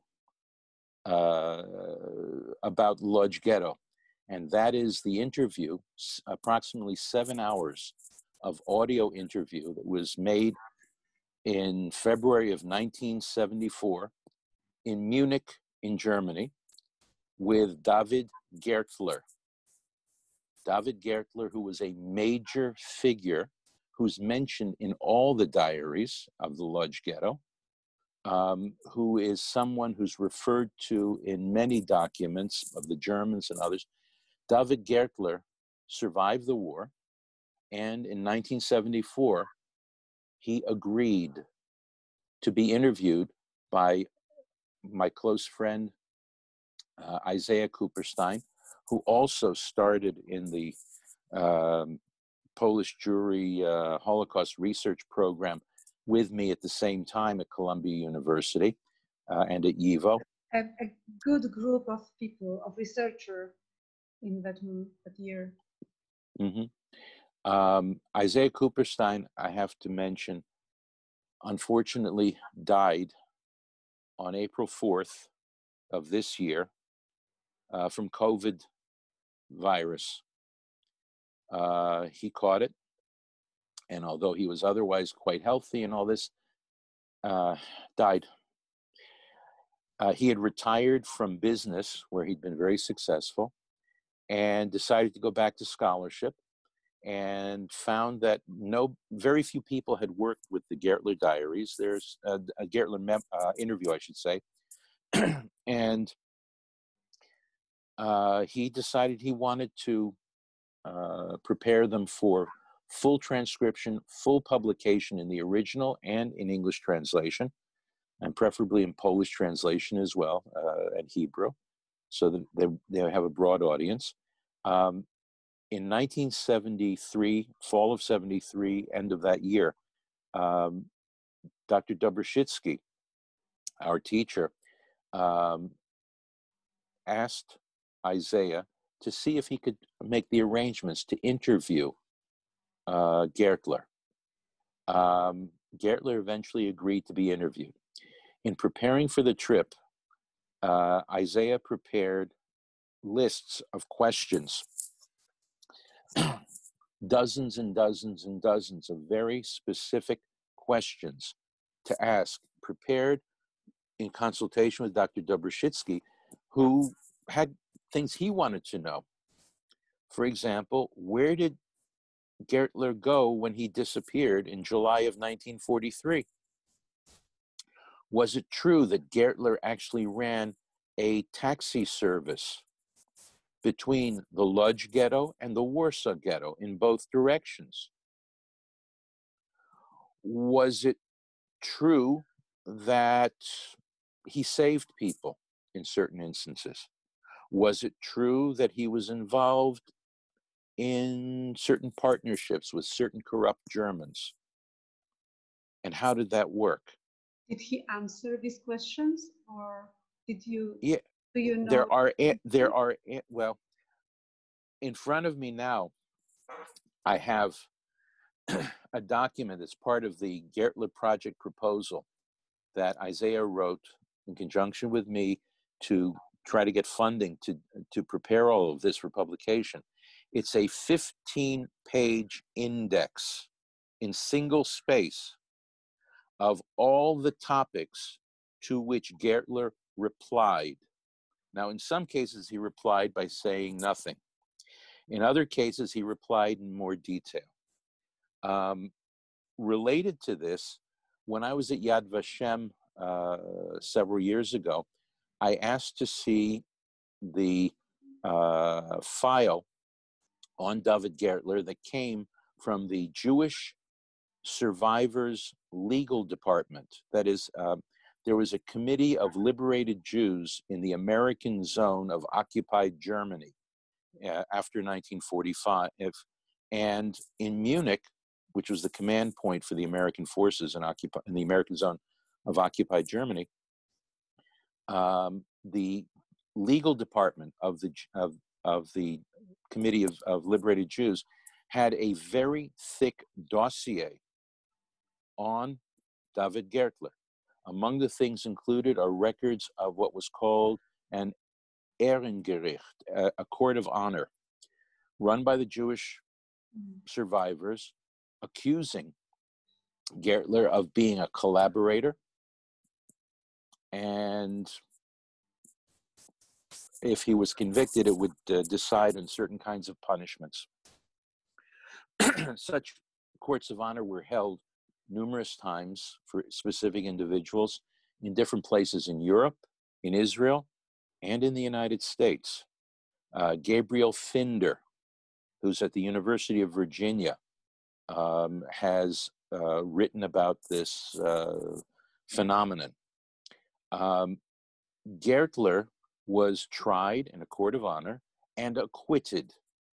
uh, about Łódź Ghetto. And that is the interview, approximately seven hours of audio interview that was made in February of nineteen seventy-four in Munich, in Germany, with David Gertler. David Gertler, who was a major figure, who's mentioned in all the diaries of the Łódź Ghetto, um, who is someone who's referred to in many documents of the Germans and others. David Gertler survived the war, and in nineteen seventy-four, he agreed to be interviewed by my close friend, uh, Isaiah Cooperstein, who also started in the um, Polish Jewry uh, Holocaust Research Program with me at the same time at Columbia University uh, and at YIVO. A, a good group of people, of researchers in that, that year. Mm-hmm. um, Isaiah Cooperstein, I have to mention, unfortunately died on April fourth of this year uh, from COVID virus. Uh, he caught it, and although he was otherwise quite healthy and all this, uh, died. Uh, he had retired from business, where he'd been very successful, and decided to go back to scholarship, and found that no, very few people had worked with the Gertler diaries. There's a, a Gertler mem, uh, interview, I should say, and uh, he decided he wanted to uh, prepare them for full transcription, full publication in the original and in English translation, and preferably in Polish translation as well, uh, and Hebrew, so that they, they have a broad audience. Um, in nineteen seventy-three, fall of seventy-three, end of that year, um, Doctor Dobroszycki, our teacher, um, asked Isaiah to see if he could make the arrangements to interview uh, Gertler. Um, Gertler eventually agreed to be interviewed. In preparing for the trip, uh, Isaiah prepared lists of questions, dozens and dozens and dozens of very specific questions to ask, prepared in consultation with Doctor Dobroszycki, who had things he wanted to know. For example, where did Gertler go when he disappeared in July of nineteen forty-three? Was it true that Gertler actually ran a taxi service between the Łódź Ghetto and the Warsaw Ghetto in both directions? Was it true that he saved people in certain instances? Was it true that he was involved in certain partnerships with certain corrupt Germans? And how did that work? Did he answer these questions, or did you? Yeah, do you know? There are there are well, in front of me now, I have a document that's part of the Gertler Project proposal that Isaiah wrote in conjunction with me to try to get funding to to prepare all of this for publication. It's a fifteen page index in single space of all the topics to which Gertler replied. Now, in some cases, he replied by saying nothing. In other cases, he replied in more detail. Um, related to this, when I was at Yad Vashem uh, several years ago, I asked to see the uh, file on David Gertler that came from the Jewish Survivors Legal Department. That is, uh, there was a committee of liberated Jews in the American zone of occupied Germany uh, after nineteen forty-five. And in Munich, which was the command point for the American forces in, occupi- in the American zone of occupied Germany, um, the legal department of the of, of the Committee of, of Liberated Jews had a very thick dossier on David Gertler. Among the things included are records of what was called an Ehrengericht, a, a court of honor, run by the Jewish survivors, accusing Gertler of being a collaborator, and if he was convicted, it would uh, decide on certain kinds of punishments. Such courts of honor were held numerous times for specific individuals in different places in Europe, in Israel, and in the United States. Uh, Gabriel Finder, who's at the University of Virginia, um, has uh, written about this uh, phenomenon. Um, Gertler was tried in a court of honor and acquitted,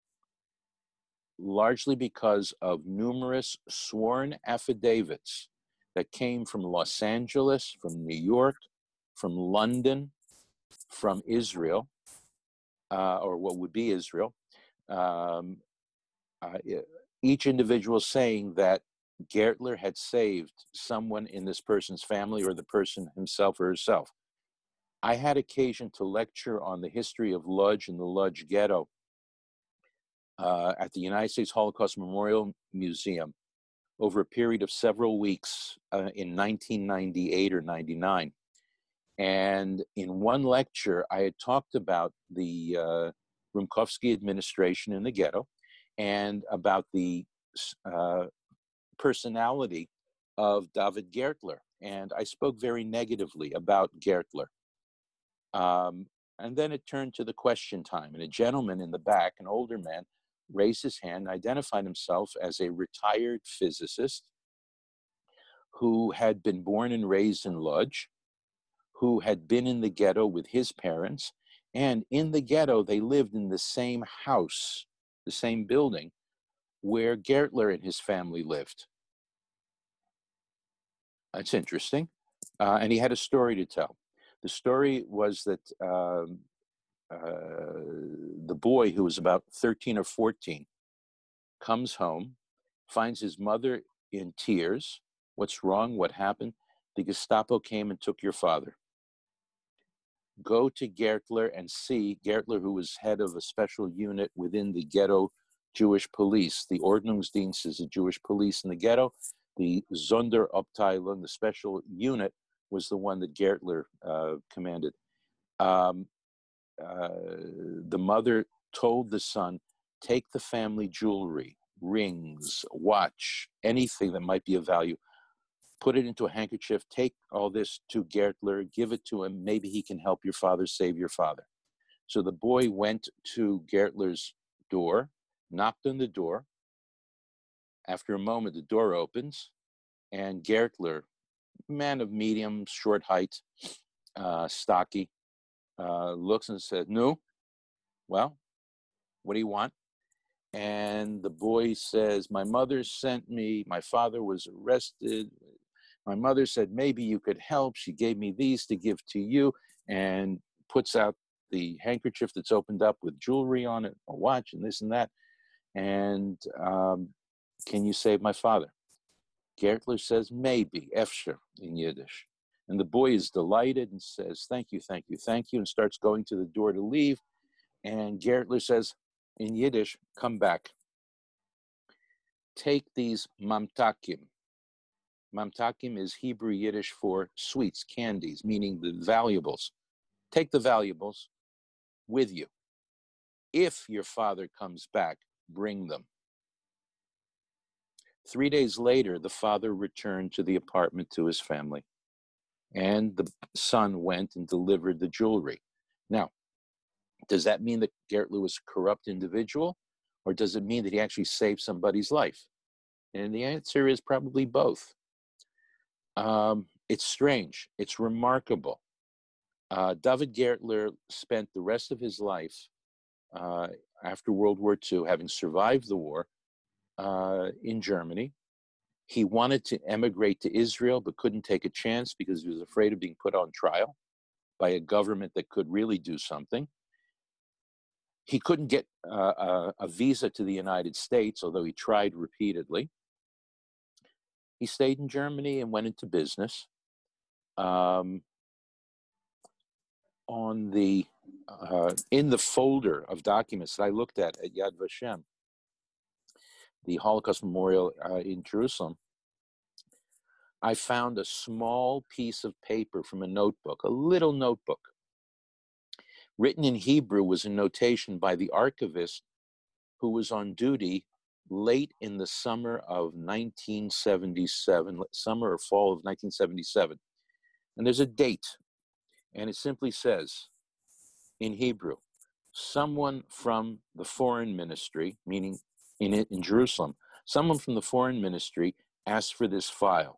largely because of numerous sworn affidavits that came from Los Angeles, from New York, from London, from Israel, uh, or what would be Israel. Um, uh, each individual saying that Gertler had saved someone in this person's family or the person himself or herself. I had occasion to lecture on the history of Łódź and the Łódź Ghetto uh, at the United States Holocaust Memorial Museum over a period of several weeks uh, in nineteen ninety-eight or ninety-nine. And in one lecture, I had talked about the uh, Rumkowski administration in the ghetto and about the uh, personality of David Gertler. And I spoke very negatively about Gertler. Um, and then it turned to the question time, and a gentleman in the back, an older man, raised his hand and identified himself as a retired physicist who had been born and raised in Łódź, who had been in the ghetto with his parents, and in the ghetto they lived in the same house, the same building, where Gertler and his family lived. That's interesting. Uh, and he had a story to tell. The story was that um, uh, the boy, who was about thirteen or fourteen, comes home, finds his mother in tears. What's wrong? What happened? The Gestapo came and took your father. Go to Gertler and see Gertler, who was head of a special unit within the ghetto Jewish police. The Ordnungsdienst is the Jewish police in the ghetto. The Sonderabteilung, the special unit, was the one that Gertler uh, commanded. Um, uh, the mother told the son, take the family jewelry, rings, watch, anything that might be of value, put it into a handkerchief, take all this to Gertler, give it to him, maybe he can help your father save your father. So the boy went to Gertler's door, knocked on the door. After a moment, the door opens, and Gertler, man of medium, short height, uh, stocky, uh, looks and says, "No, well, what do you want?" And the boy says, "My mother sent me, my father was arrested. My mother said, maybe you could help. She gave me these to give to you," and puts out the handkerchief that's opened up with jewelry on it, a watch and this and that. And um, "Can you save my father?" Gertler says, "Maybe, Efsher," in Yiddish. And the boy is delighted and says, "Thank you, thank you, thank you," and starts going to the door to leave. And Gertler says, in Yiddish, "Come back. Take these mamtakim." Mamtakim is Hebrew Yiddish for sweets, candies, meaning the valuables. "Take the valuables with you. If your father comes back, bring them." Three days later, the father returned to the apartment to his family, and the son went and delivered the jewelry. Now, does that mean that Gertler was a corrupt individual, or does it mean that he actually saved somebody's life? And the answer is probably both. Um, it's strange. It's remarkable. Uh, David Gertler spent the rest of his life uh, after World War Two, having survived the war, uh, in Germany. He wanted to emigrate to Israel, but couldn't take a chance because he was afraid of being put on trial by a government that could really do something. He couldn't get uh, a, a visa to the United States, although he tried repeatedly. He stayed in Germany and went into business. Um, on the, uh, in the folder of documents that I looked at at Yad Vashem, the Holocaust Memorial uh, in Jerusalem, I found a small piece of paper from a notebook, a little notebook. Written in Hebrew was a notation by the archivist who was on duty late in the summer of nineteen seventy-seven, summer or fall of nineteen seventy-seven. And there's a date, and it simply says in Hebrew, "Someone from the foreign ministry," meaning in, in Jerusalem, "someone from the foreign ministry asked for this file."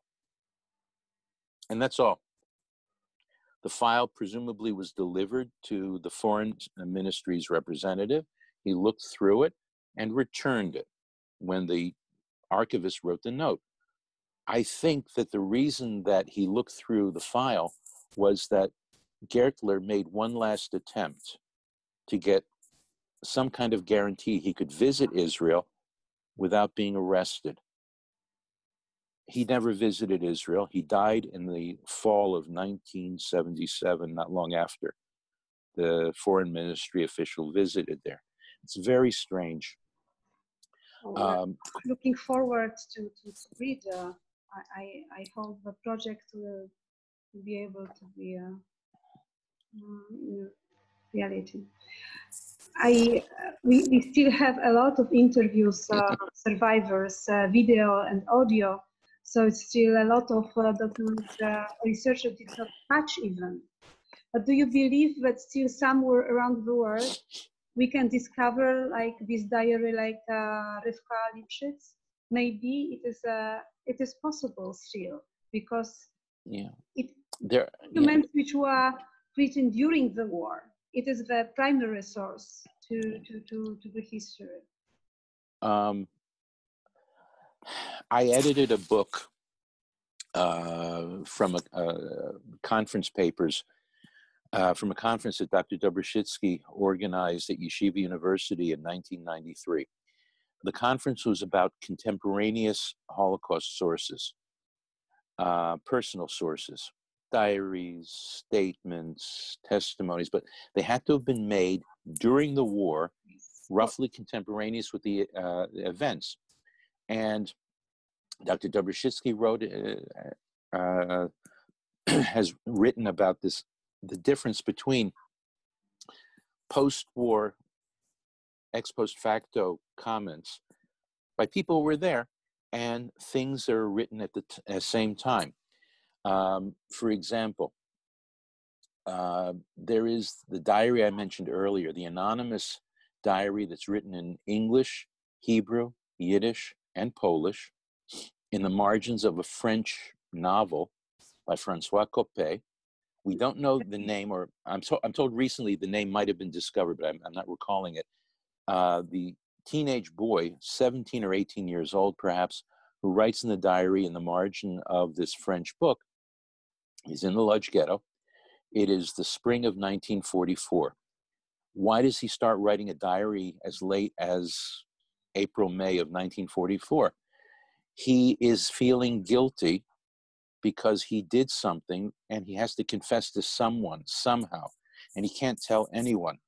And that's all. The file presumably was delivered to the foreign ministry's representative. He looked through it and returned it when the archivist wrote the note. I think that the reason that he looked through the file was that Gertler made one last attempt to get some kind of guarantee he could visit Israel without being arrested. He never visited Israel. He died in the fall of nineteen seventy-seven, not long after the foreign ministry official visited there. It's very strange. Well, Um, looking forward to, to, to read. Uh, I, I hope the project will be able to be a, uh, reality. I, uh, we, we still have a lot of interviews, uh, survivors, uh, video and audio. So it's still a lot of uh, documents uh, researchers did not touch even. But do you believe that still somewhere around the world we can discover like this diary, like uh, Rivka Lipschitz? Maybe it is uh, it is possible still, because yeah, it there documents yeah. which were written during the war. It is the primary source to to to, to the history. Um, I edited a book uh, from a, a conference papers uh, from a conference that Doctor Dobroszycki organized at Yeshiva University in nineteen ninety-three. The conference was about contemporaneous Holocaust sources, uh, personal sources, diaries, statements, testimonies, but they had to have been made during the war, roughly contemporaneous with the uh, events. And Doctor Dobroszycki wrote, uh, uh, has written about this, the difference between post-war, ex post facto comments by people who were there and things that are written at the t- at same time. Um, for example, uh, there is the diary I mentioned earlier, the anonymous diary that's written in English, Hebrew, Yiddish, and Polish in the margins of a French novel by Francois Coppée, We don't know the name, or I'm, so, I'm told recently the name might have been discovered, but I'm, I'm not recalling it. Uh, the teenage boy, seventeen or eighteen years old perhaps, who writes in the diary in the margin of this French book, he's in the Łódź Ghetto. It is the spring of nineteen forty-four. Why does he start writing a diary as late as April, May of nineteen forty-four? He is feeling guilty because he did something and he has to confess to someone somehow, and he can't tell anyone.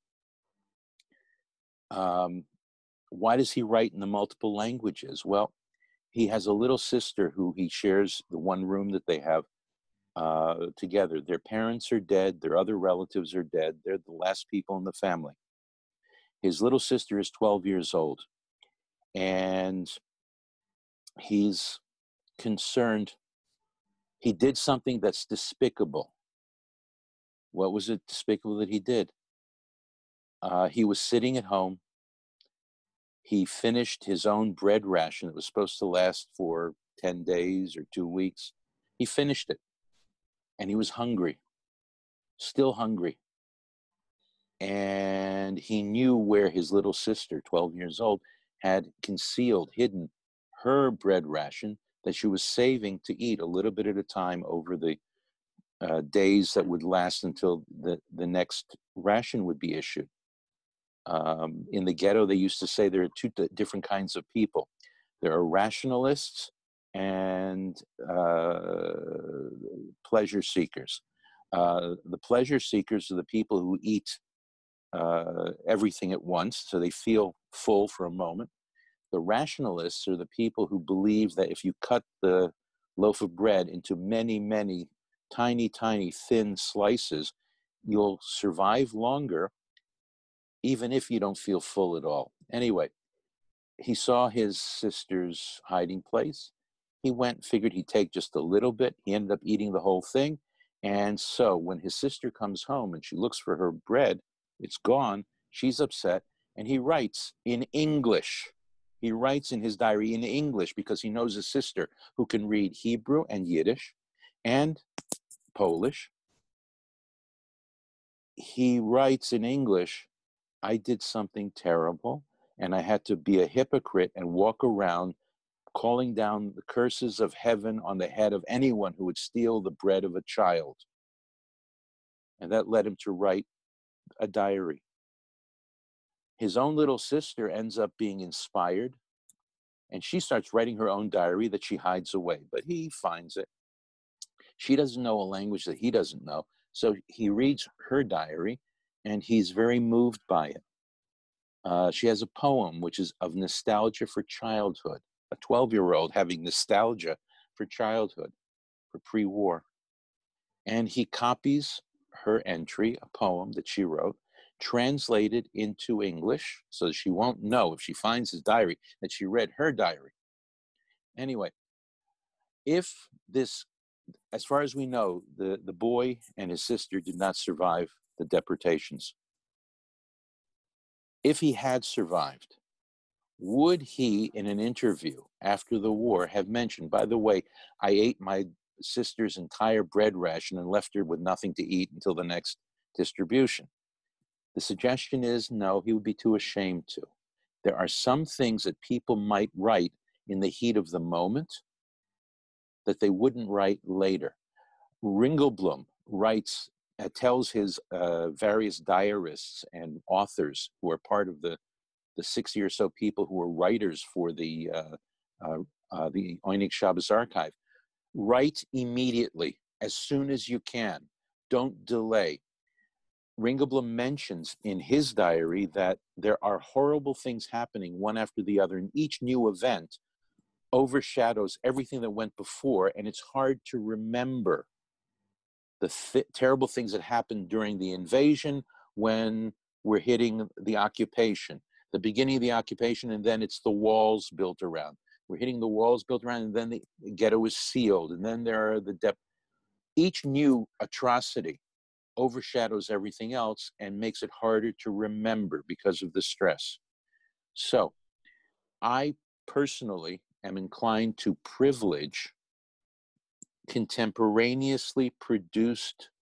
Um, why does he write in the multiple languages? Well, he has a little sister who he shares the one room that they have uh, together. Their parents are dead. Their other relatives are dead. They're the last people in the family. His little sister is twelve years old, and he's concerned. He did something that's despicable. What was it despicable that he did? Uh, he was sitting at home. He finished his own bread ration that was supposed to last for ten days or two weeks. He finished it, and he was hungry, still hungry. And he knew where his little sister, twelve years old, had concealed, hidden her bread ration that she was saving to eat a little bit at a time over the uh, days that would last until the, the next ration would be issued. Um, in the ghetto, they used to say there are two different kinds of people. There are rationalists and uh, pleasure seekers. Uh, the pleasure seekers are the people who eat uh, everything at once, so they feel full for a moment. The rationalists are the people who believe that if you cut the loaf of bread into many, many tiny, tiny, thin slices, you'll survive longer, even if you don't feel full at all. Anyway, he saw his sister's hiding place. He went, figured he'd take just a little bit. He ended up eating the whole thing. And so when his sister comes home and she looks for her bread, it's gone. She's upset. And he writes in English. He writes in his diary in English because he knows his sister who can read Hebrew and Yiddish and Polish. He writes in English, I did something terrible, and I had to be a hypocrite and walk around calling down the curses of heaven on the head of anyone who would steal the bread of a child. And that led him to write a diary. His own little sister ends up being inspired, and she starts writing her own diary that she hides away, but he finds it. She doesn't know a language that he doesn't know, so he reads her diary, and he's very moved by it. Uh, she has a poem which is of nostalgia for childhood, a twelve-year-old having nostalgia for childhood, for pre-war. And he copies her entry, a poem that she wrote, translated into English so that she won't know if she finds his diary that she read her diary. Anyway, if this, as far as we know, the, the boy and his sister did not survive the deportations. If he had survived, would he, in an interview after the war, have mentioned, by the way, I ate my sister's entire bread ration and left her with nothing to eat until the next distribution? The suggestion is no, he would be too ashamed to. There are some things that people might write in the heat of the moment that they wouldn't write later. Ringelblum writes, uh, tells his uh, various diarists and authors who are part of the the sixty or so people who were writers for the uh, uh, uh, the Oynik Shabbos archive, write immediately, as soon as you can. Don't delay. Ringelblum mentions in his diary that there are horrible things happening one after the other, and each new event overshadows everything that went before, and it's hard to remember the th- terrible things that happened during the invasion when we're hitting the occupation. The beginning of the occupation, and then it's the walls built around. We're hitting the walls built around, and then the ghetto is sealed, and then there are the depth. Each new atrocity overshadows everything else and makes it harder to remember because of the stress. So I personally am inclined to privilege contemporaneously produced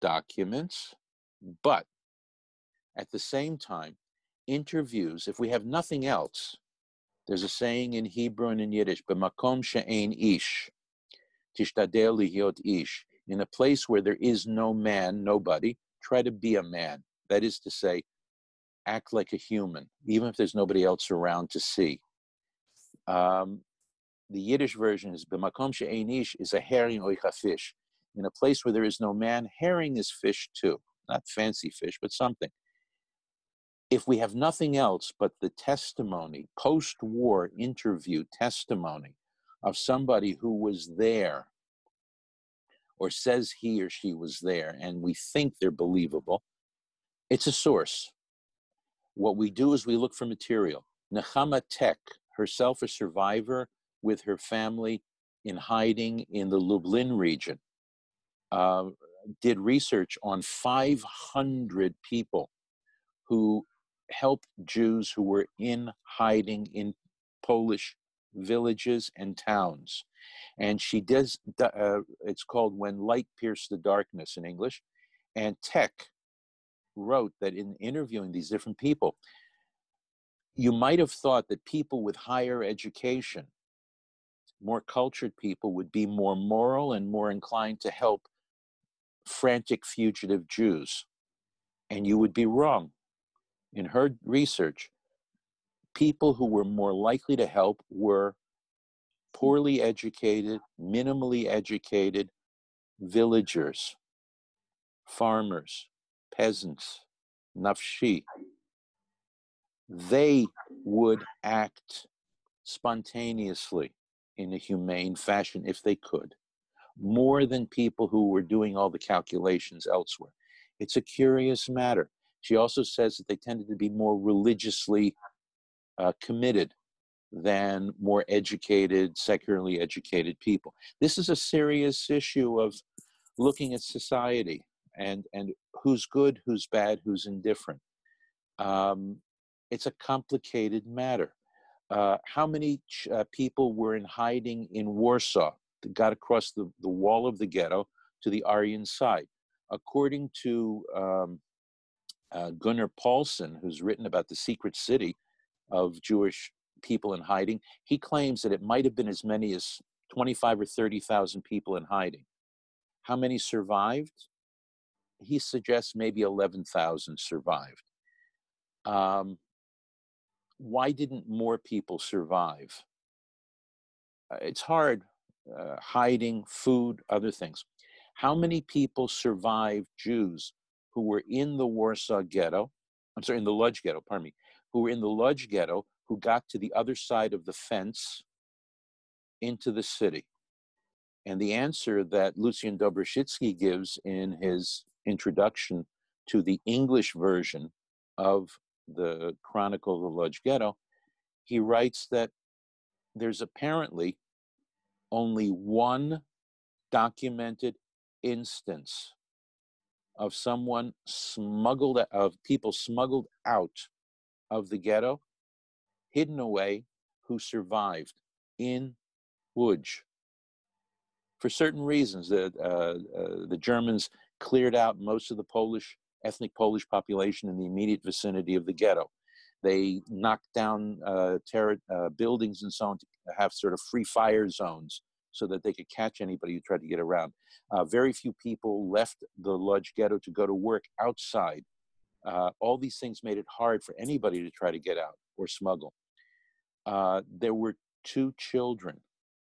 documents, but at the same time, interviews, if we have nothing else, there's a saying in Hebrew and in Yiddish, b'makom she'ein ish, tishtadel lihyot ish. In a place where there is no man, nobody, try to be a man. That is to say, act like a human, even if there's nobody else around to see. Um, the Yiddish version is b'makom she'ein ish is a herring oich a fish. In a place where there is no man, herring is fish too. Not fancy fish, but something. If we have nothing else but the testimony, post-war interview testimony of somebody who was there or says he or she was there, and we think they're believable, it's a source. What we do is we look for material. Nechama Tek, herself a survivor with her family in hiding in the Lublin region, uh, did research on five hundred people who helped Jews who were in hiding in Polish villages and towns. And she does, uh, it's called When Light Pierced the Darkness in English. And Tech wrote that in interviewing these different people, you might have thought that people with higher education, more cultured people, would be more moral and more inclined to help frantic fugitive Jews. And you would be wrong. In her research, people who were more likely to help were poorly educated, minimally educated villagers, farmers, peasants, nafshi. They would act spontaneously in a humane fashion if they could, more than people who were doing all the calculations elsewhere. It's a curious matter. She also says that they tended to be more religiously uh, committed than more educated, secularly educated people. This is a serious issue of looking at society and, and who's good, who's bad, who's indifferent. Um, it's a complicated matter. Uh, how many ch- uh, people were in hiding in Warsaw that got across the, the wall of the ghetto to the Aryan side? According to um, uh, Gunnar Paulson, who's written about the secret city of Jewish people in hiding, he claims that it might have been as many as twenty-five or thirty thousand people in hiding. How many survived? He suggests maybe eleven thousand survived. Um, why didn't more people survive? Uh, it's hard, uh, hiding, food, other things. How many people survived, Jews who were in the Warsaw Ghetto, I'm sorry, in the Łódź Ghetto, pardon me, who were in the Łódź Ghetto, who got to the other side of the fence into the city? And the answer that Lucjan Dobroszycki gives in his introduction to the English version of the Chronicle of the Łódź Ghetto, he writes that there's apparently only one documented instance of someone smuggled, of people smuggled out of the ghetto, hidden away, who survived in Łódź. For certain reasons, the, uh, uh, the Germans cleared out most of the Polish, ethnic Polish population in the immediate vicinity of the ghetto. They knocked down uh, terror, uh, buildings and so on to have sort of free fire zones so that they could catch anybody who tried to get around. Uh, very few people left the Łódź Ghetto to go to work outside. Uh, all these things made it hard for anybody to try to get out or smuggle. Uh, there were two children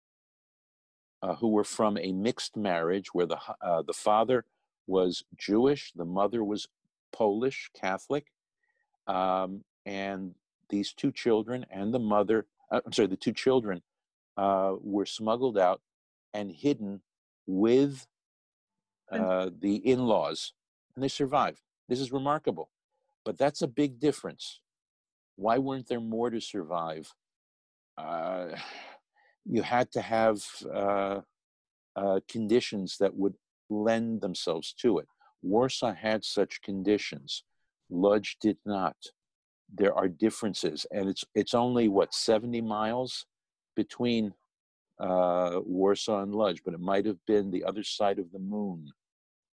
uh, who were from a mixed marriage where the, uh, the father was Jewish, the mother was Polish, Catholic, um, and these two children and the mother, uh, I'm sorry, the two children uh, were smuggled out and hidden with uh, the in-laws, and they survived. This is remarkable, but that's a big difference. Why weren't there more to survive? Uh, you had to have uh, uh, conditions that would lend themselves to it. Warsaw had such conditions. Łódź did not. There are differences, and it's it's only, what, seventy miles between uh, Warsaw and Łódź, but it might have been the other side of the moon.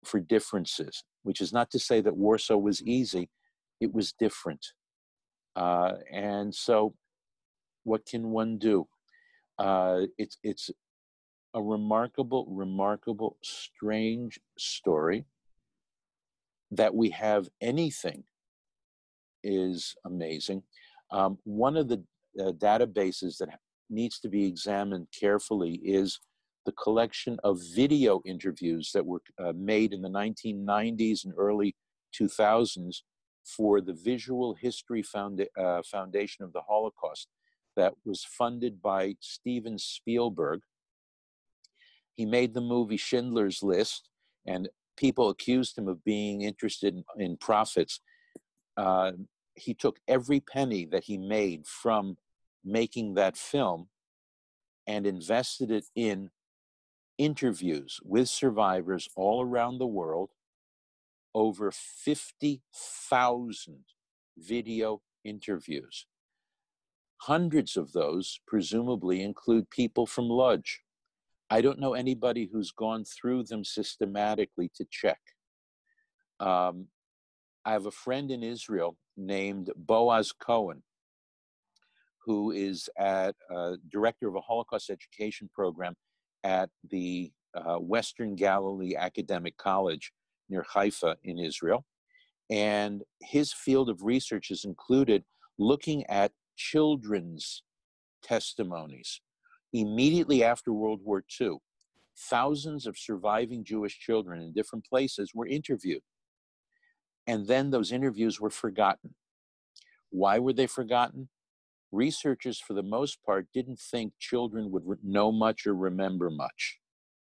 for differences, which is not to say that Warsaw was easy. It was different. Uh, and so what can one do? Uh, it's, it's a remarkable, remarkable, strange story. That we have anything is amazing. Um, one of the uh, databases that needs to be examined carefully is the collection of video interviews that were uh, made in the nineteen nineties and early two thousands for the Visual History Founda uh, Foundation of the Holocaust that was funded by Steven Spielberg. He made the movie Schindler's List, and people accused him of being interested in, in profits. Uh, he took every penny that he made from making that film and invested it in interviews with survivors all around the world, over fifty thousand video interviews. Hundreds of those presumably include people from Łódź. I don't know anybody who's gone through them systematically to check. Um, I have a friend in Israel named Boaz Cohen, who is at uh, director of a Holocaust education program at the uh, Western Galilee Academic College near Haifa in Israel. And his field of research has included looking at children's testimonies. Immediately after World War Two, thousands of surviving Jewish children in different places were interviewed. And then those interviews were forgotten. Why were they forgotten? Researchers, for the most part, didn't think children would know much or remember much.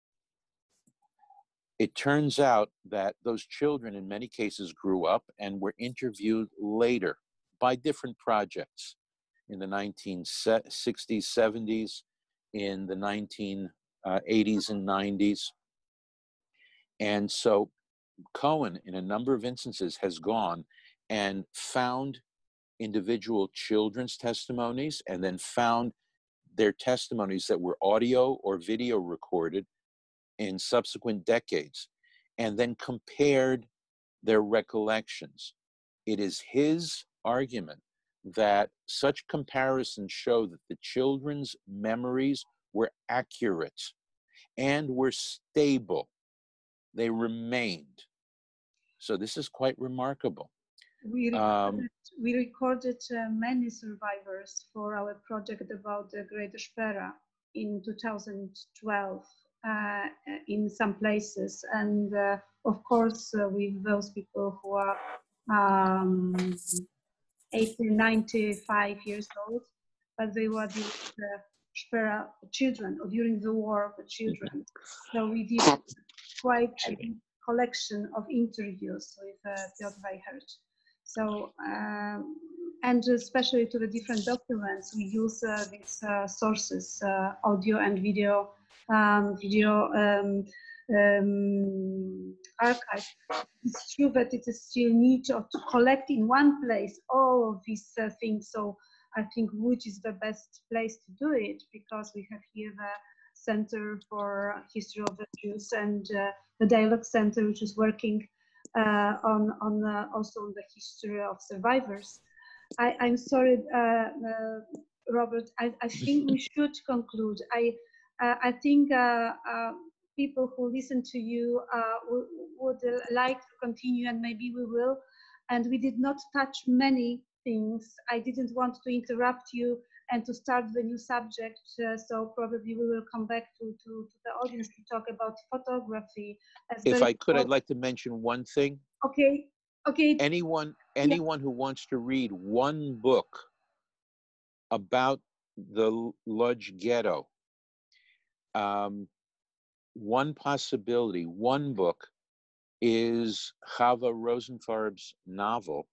It turns out that those children, in many cases, grew up and were interviewed later by different projects in the nineteen sixties, seventies, in the nineteen eighties and nineties. And so Cohen, in a number of instances, has gone and found individual children's testimonies and then found their testimonies that were audio or video recorded in subsequent decades, and then compared their recollections. It is his argument that such comparisons show that the children's memories were accurate and were stable. They remained. So this is quite remarkable. We recorded, Um, we recorded uh, many survivors for our project about the Great Shapiro in two thousand twelve uh, in some places. And uh, of course, uh, with those people who are um, eighty, ninety-five years old, but they were the Shapiro children, or during the war for children. So we did quite a big collection of interviews with uh, Piotr Weichert. So, um, and especially to the different documents, we use uh, these uh, sources, uh, audio and video, um, video um, um, archive. It's true that it is still need to, to collect in one place all of these uh, things. So I think Łódź is the best place to do it, because we have here the Center for History of the Jews and uh, the Dialogue Center, which is working uh, on, on uh, also on the history of survivors. I, I'm sorry, uh, uh, Robert, I, I think we should conclude. I, uh, I think uh, uh, people who listen to you uh, would like to continue, and maybe we will. And we did not touch many things. I didn't want to interrupt you and to start the new subject, uh, so probably we will come back to, to, to the audience to talk about photography. As if I could, important. I'd like to mention one thing. Okay, okay. Anyone, anyone yeah. who wants to read one book about the Łódź Ghetto, um, one possibility, one book is Chava Rosenfarb's novel,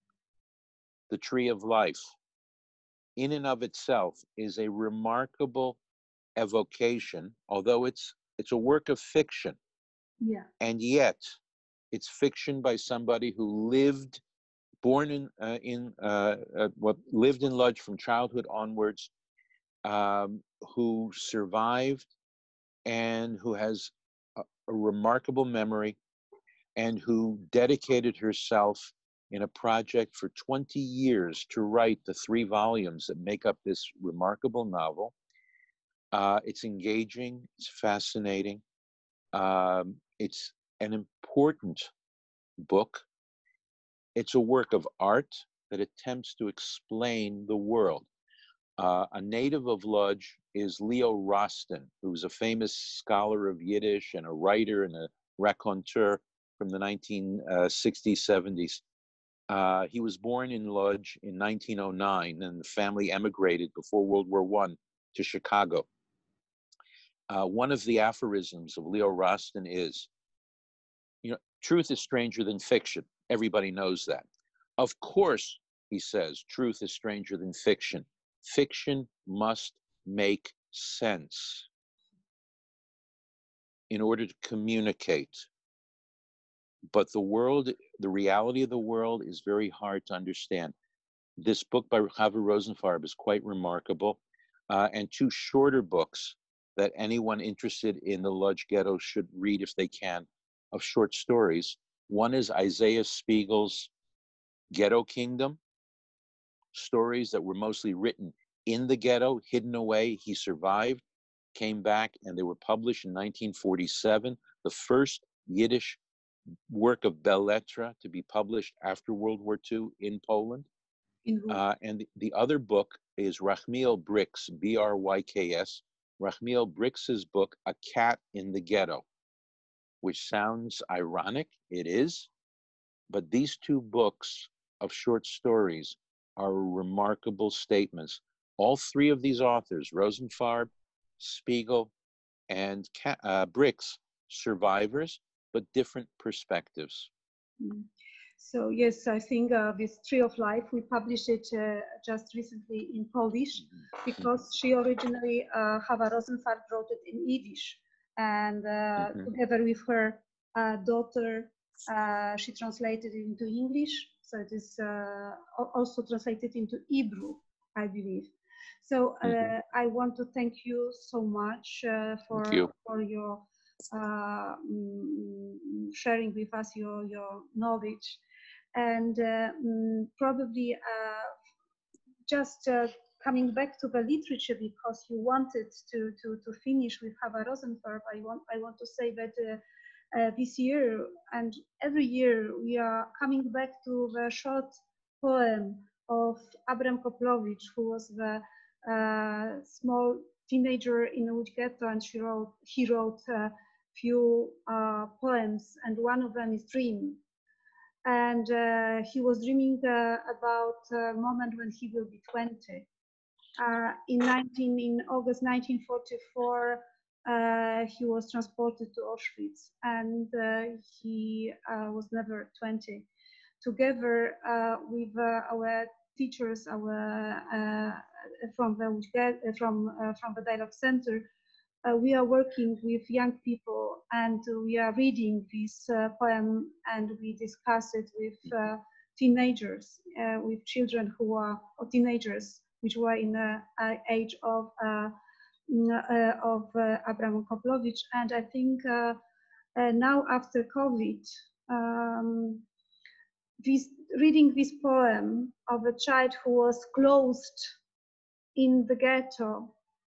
The Tree of Life. In and of itself is a remarkable evocation, although it's it's a work of fiction. Yeah. And yet it's fiction by somebody who lived, born in uh, in uh, uh, what lived in Łódź from childhood onwards, um, who survived and who has a, a remarkable memory and who dedicated herself in a project for twenty years to write the three volumes that make up this remarkable novel. Uh, it's engaging, it's fascinating, um, it's an important book. It's a work of art that attempts to explain the world. Uh, a native of Łódź is Leo Rostin, who's a famous scholar of Yiddish and a writer and a raconteur from the nineteen sixties, seventies. Uh, he was born in Łódź in nineteen oh nine, and the family emigrated before World War One to Chicago. Uh, one of the aphorisms of Leo Rostin is, you know, truth is stranger than fiction. Everybody knows that. Of course, he says, truth is stranger than fiction. Fiction must make sense in order to communicate. But the world, the reality of the world is very hard to understand. This book by Chava Rosenfarb is quite remarkable, uh, and two shorter books that anyone interested in the Łódź Ghetto should read if they can, of short stories. One is Isaiah Spiegel's Ghetto Kingdom, stories that were mostly written in the ghetto, hidden away. He survived, came back, and they were published in nineteen forty-seven, the first Yiddish work of belles lettres to be published after World War Two in Poland. Uh, and the, the other book is Rachmiel Bryks, B R Y K S, Rachmiel Bryks's book, A Cat in the Ghetto, which sounds ironic. It is. But these two books of short stories are remarkable statements. All three of these authors, Rosenfarb, Spiegel, and uh, Bryks, survivors, but different perspectives. Mm. So yes, I think uh, this Tree of Life, we published it uh, just recently in Polish, because she originally, uh, Chava Rosenfarb, wrote it in Yiddish. And uh, mm-hmm. together with her uh, daughter, uh, she translated it into English. So it is uh, also translated into Hebrew, I believe. So uh, mm-hmm. I want to thank you so much uh, for, you. for your uh, sharing with us your, your knowledge. And uh, probably uh, just uh, coming back to the literature, because you wanted to, to, to finish with Chava Rosenfarb, I want, I want to say that uh, uh, this year and every year we are coming back to the short poem of Abram Koplovich, who was the uh, small teenager in Łódź Ghetto, and she wrote, he wrote a few uh, poems, and one of them is Dream. And uh, he was dreaming uh, about a moment when he will be twenty. Uh, in, nineteen, in August nineteen forty-four, uh, he was transported to Auschwitz, and uh, he uh, was never twenty. Together uh, with uh, our teachers, our uh, from the from uh, from the Dialogue Center, Uh, we are working with young people, and we are reading this uh, poem, and we discuss it with uh, teenagers, uh, with children who are, or teenagers, which were in the uh, age of uh, uh, of uh, Abram Koplovich. And I think uh, uh, now after COVID, um, this, reading this poem of a child who was closed in the ghetto,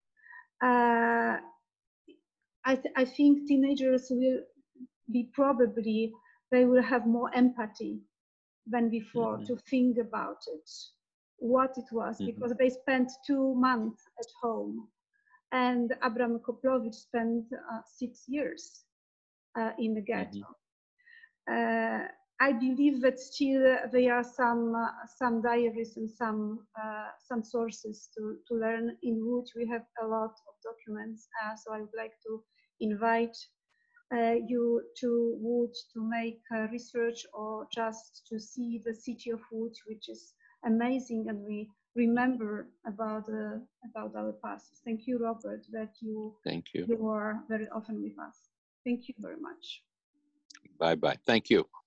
uh, I, th I think teenagers will be probably, they will have more empathy than before mm-hmm. to think about it, what it was, mm-hmm. because they spent two months at home, and Abram Koplovich spent uh, six years uh, in the ghetto. Mm-hmm. uh, I believe that still there are some uh, some diaries and some uh, some sources to, to learn, in which we have a lot of documents. Uh, so I would like to invite uh, you to Łódź to make uh, research, or just to see the city of Łódź, which is amazing, and we remember about uh, about our past. Thank you, Robert, that you thank you you are very often with us. Thank you very much. Bye bye. Thank you.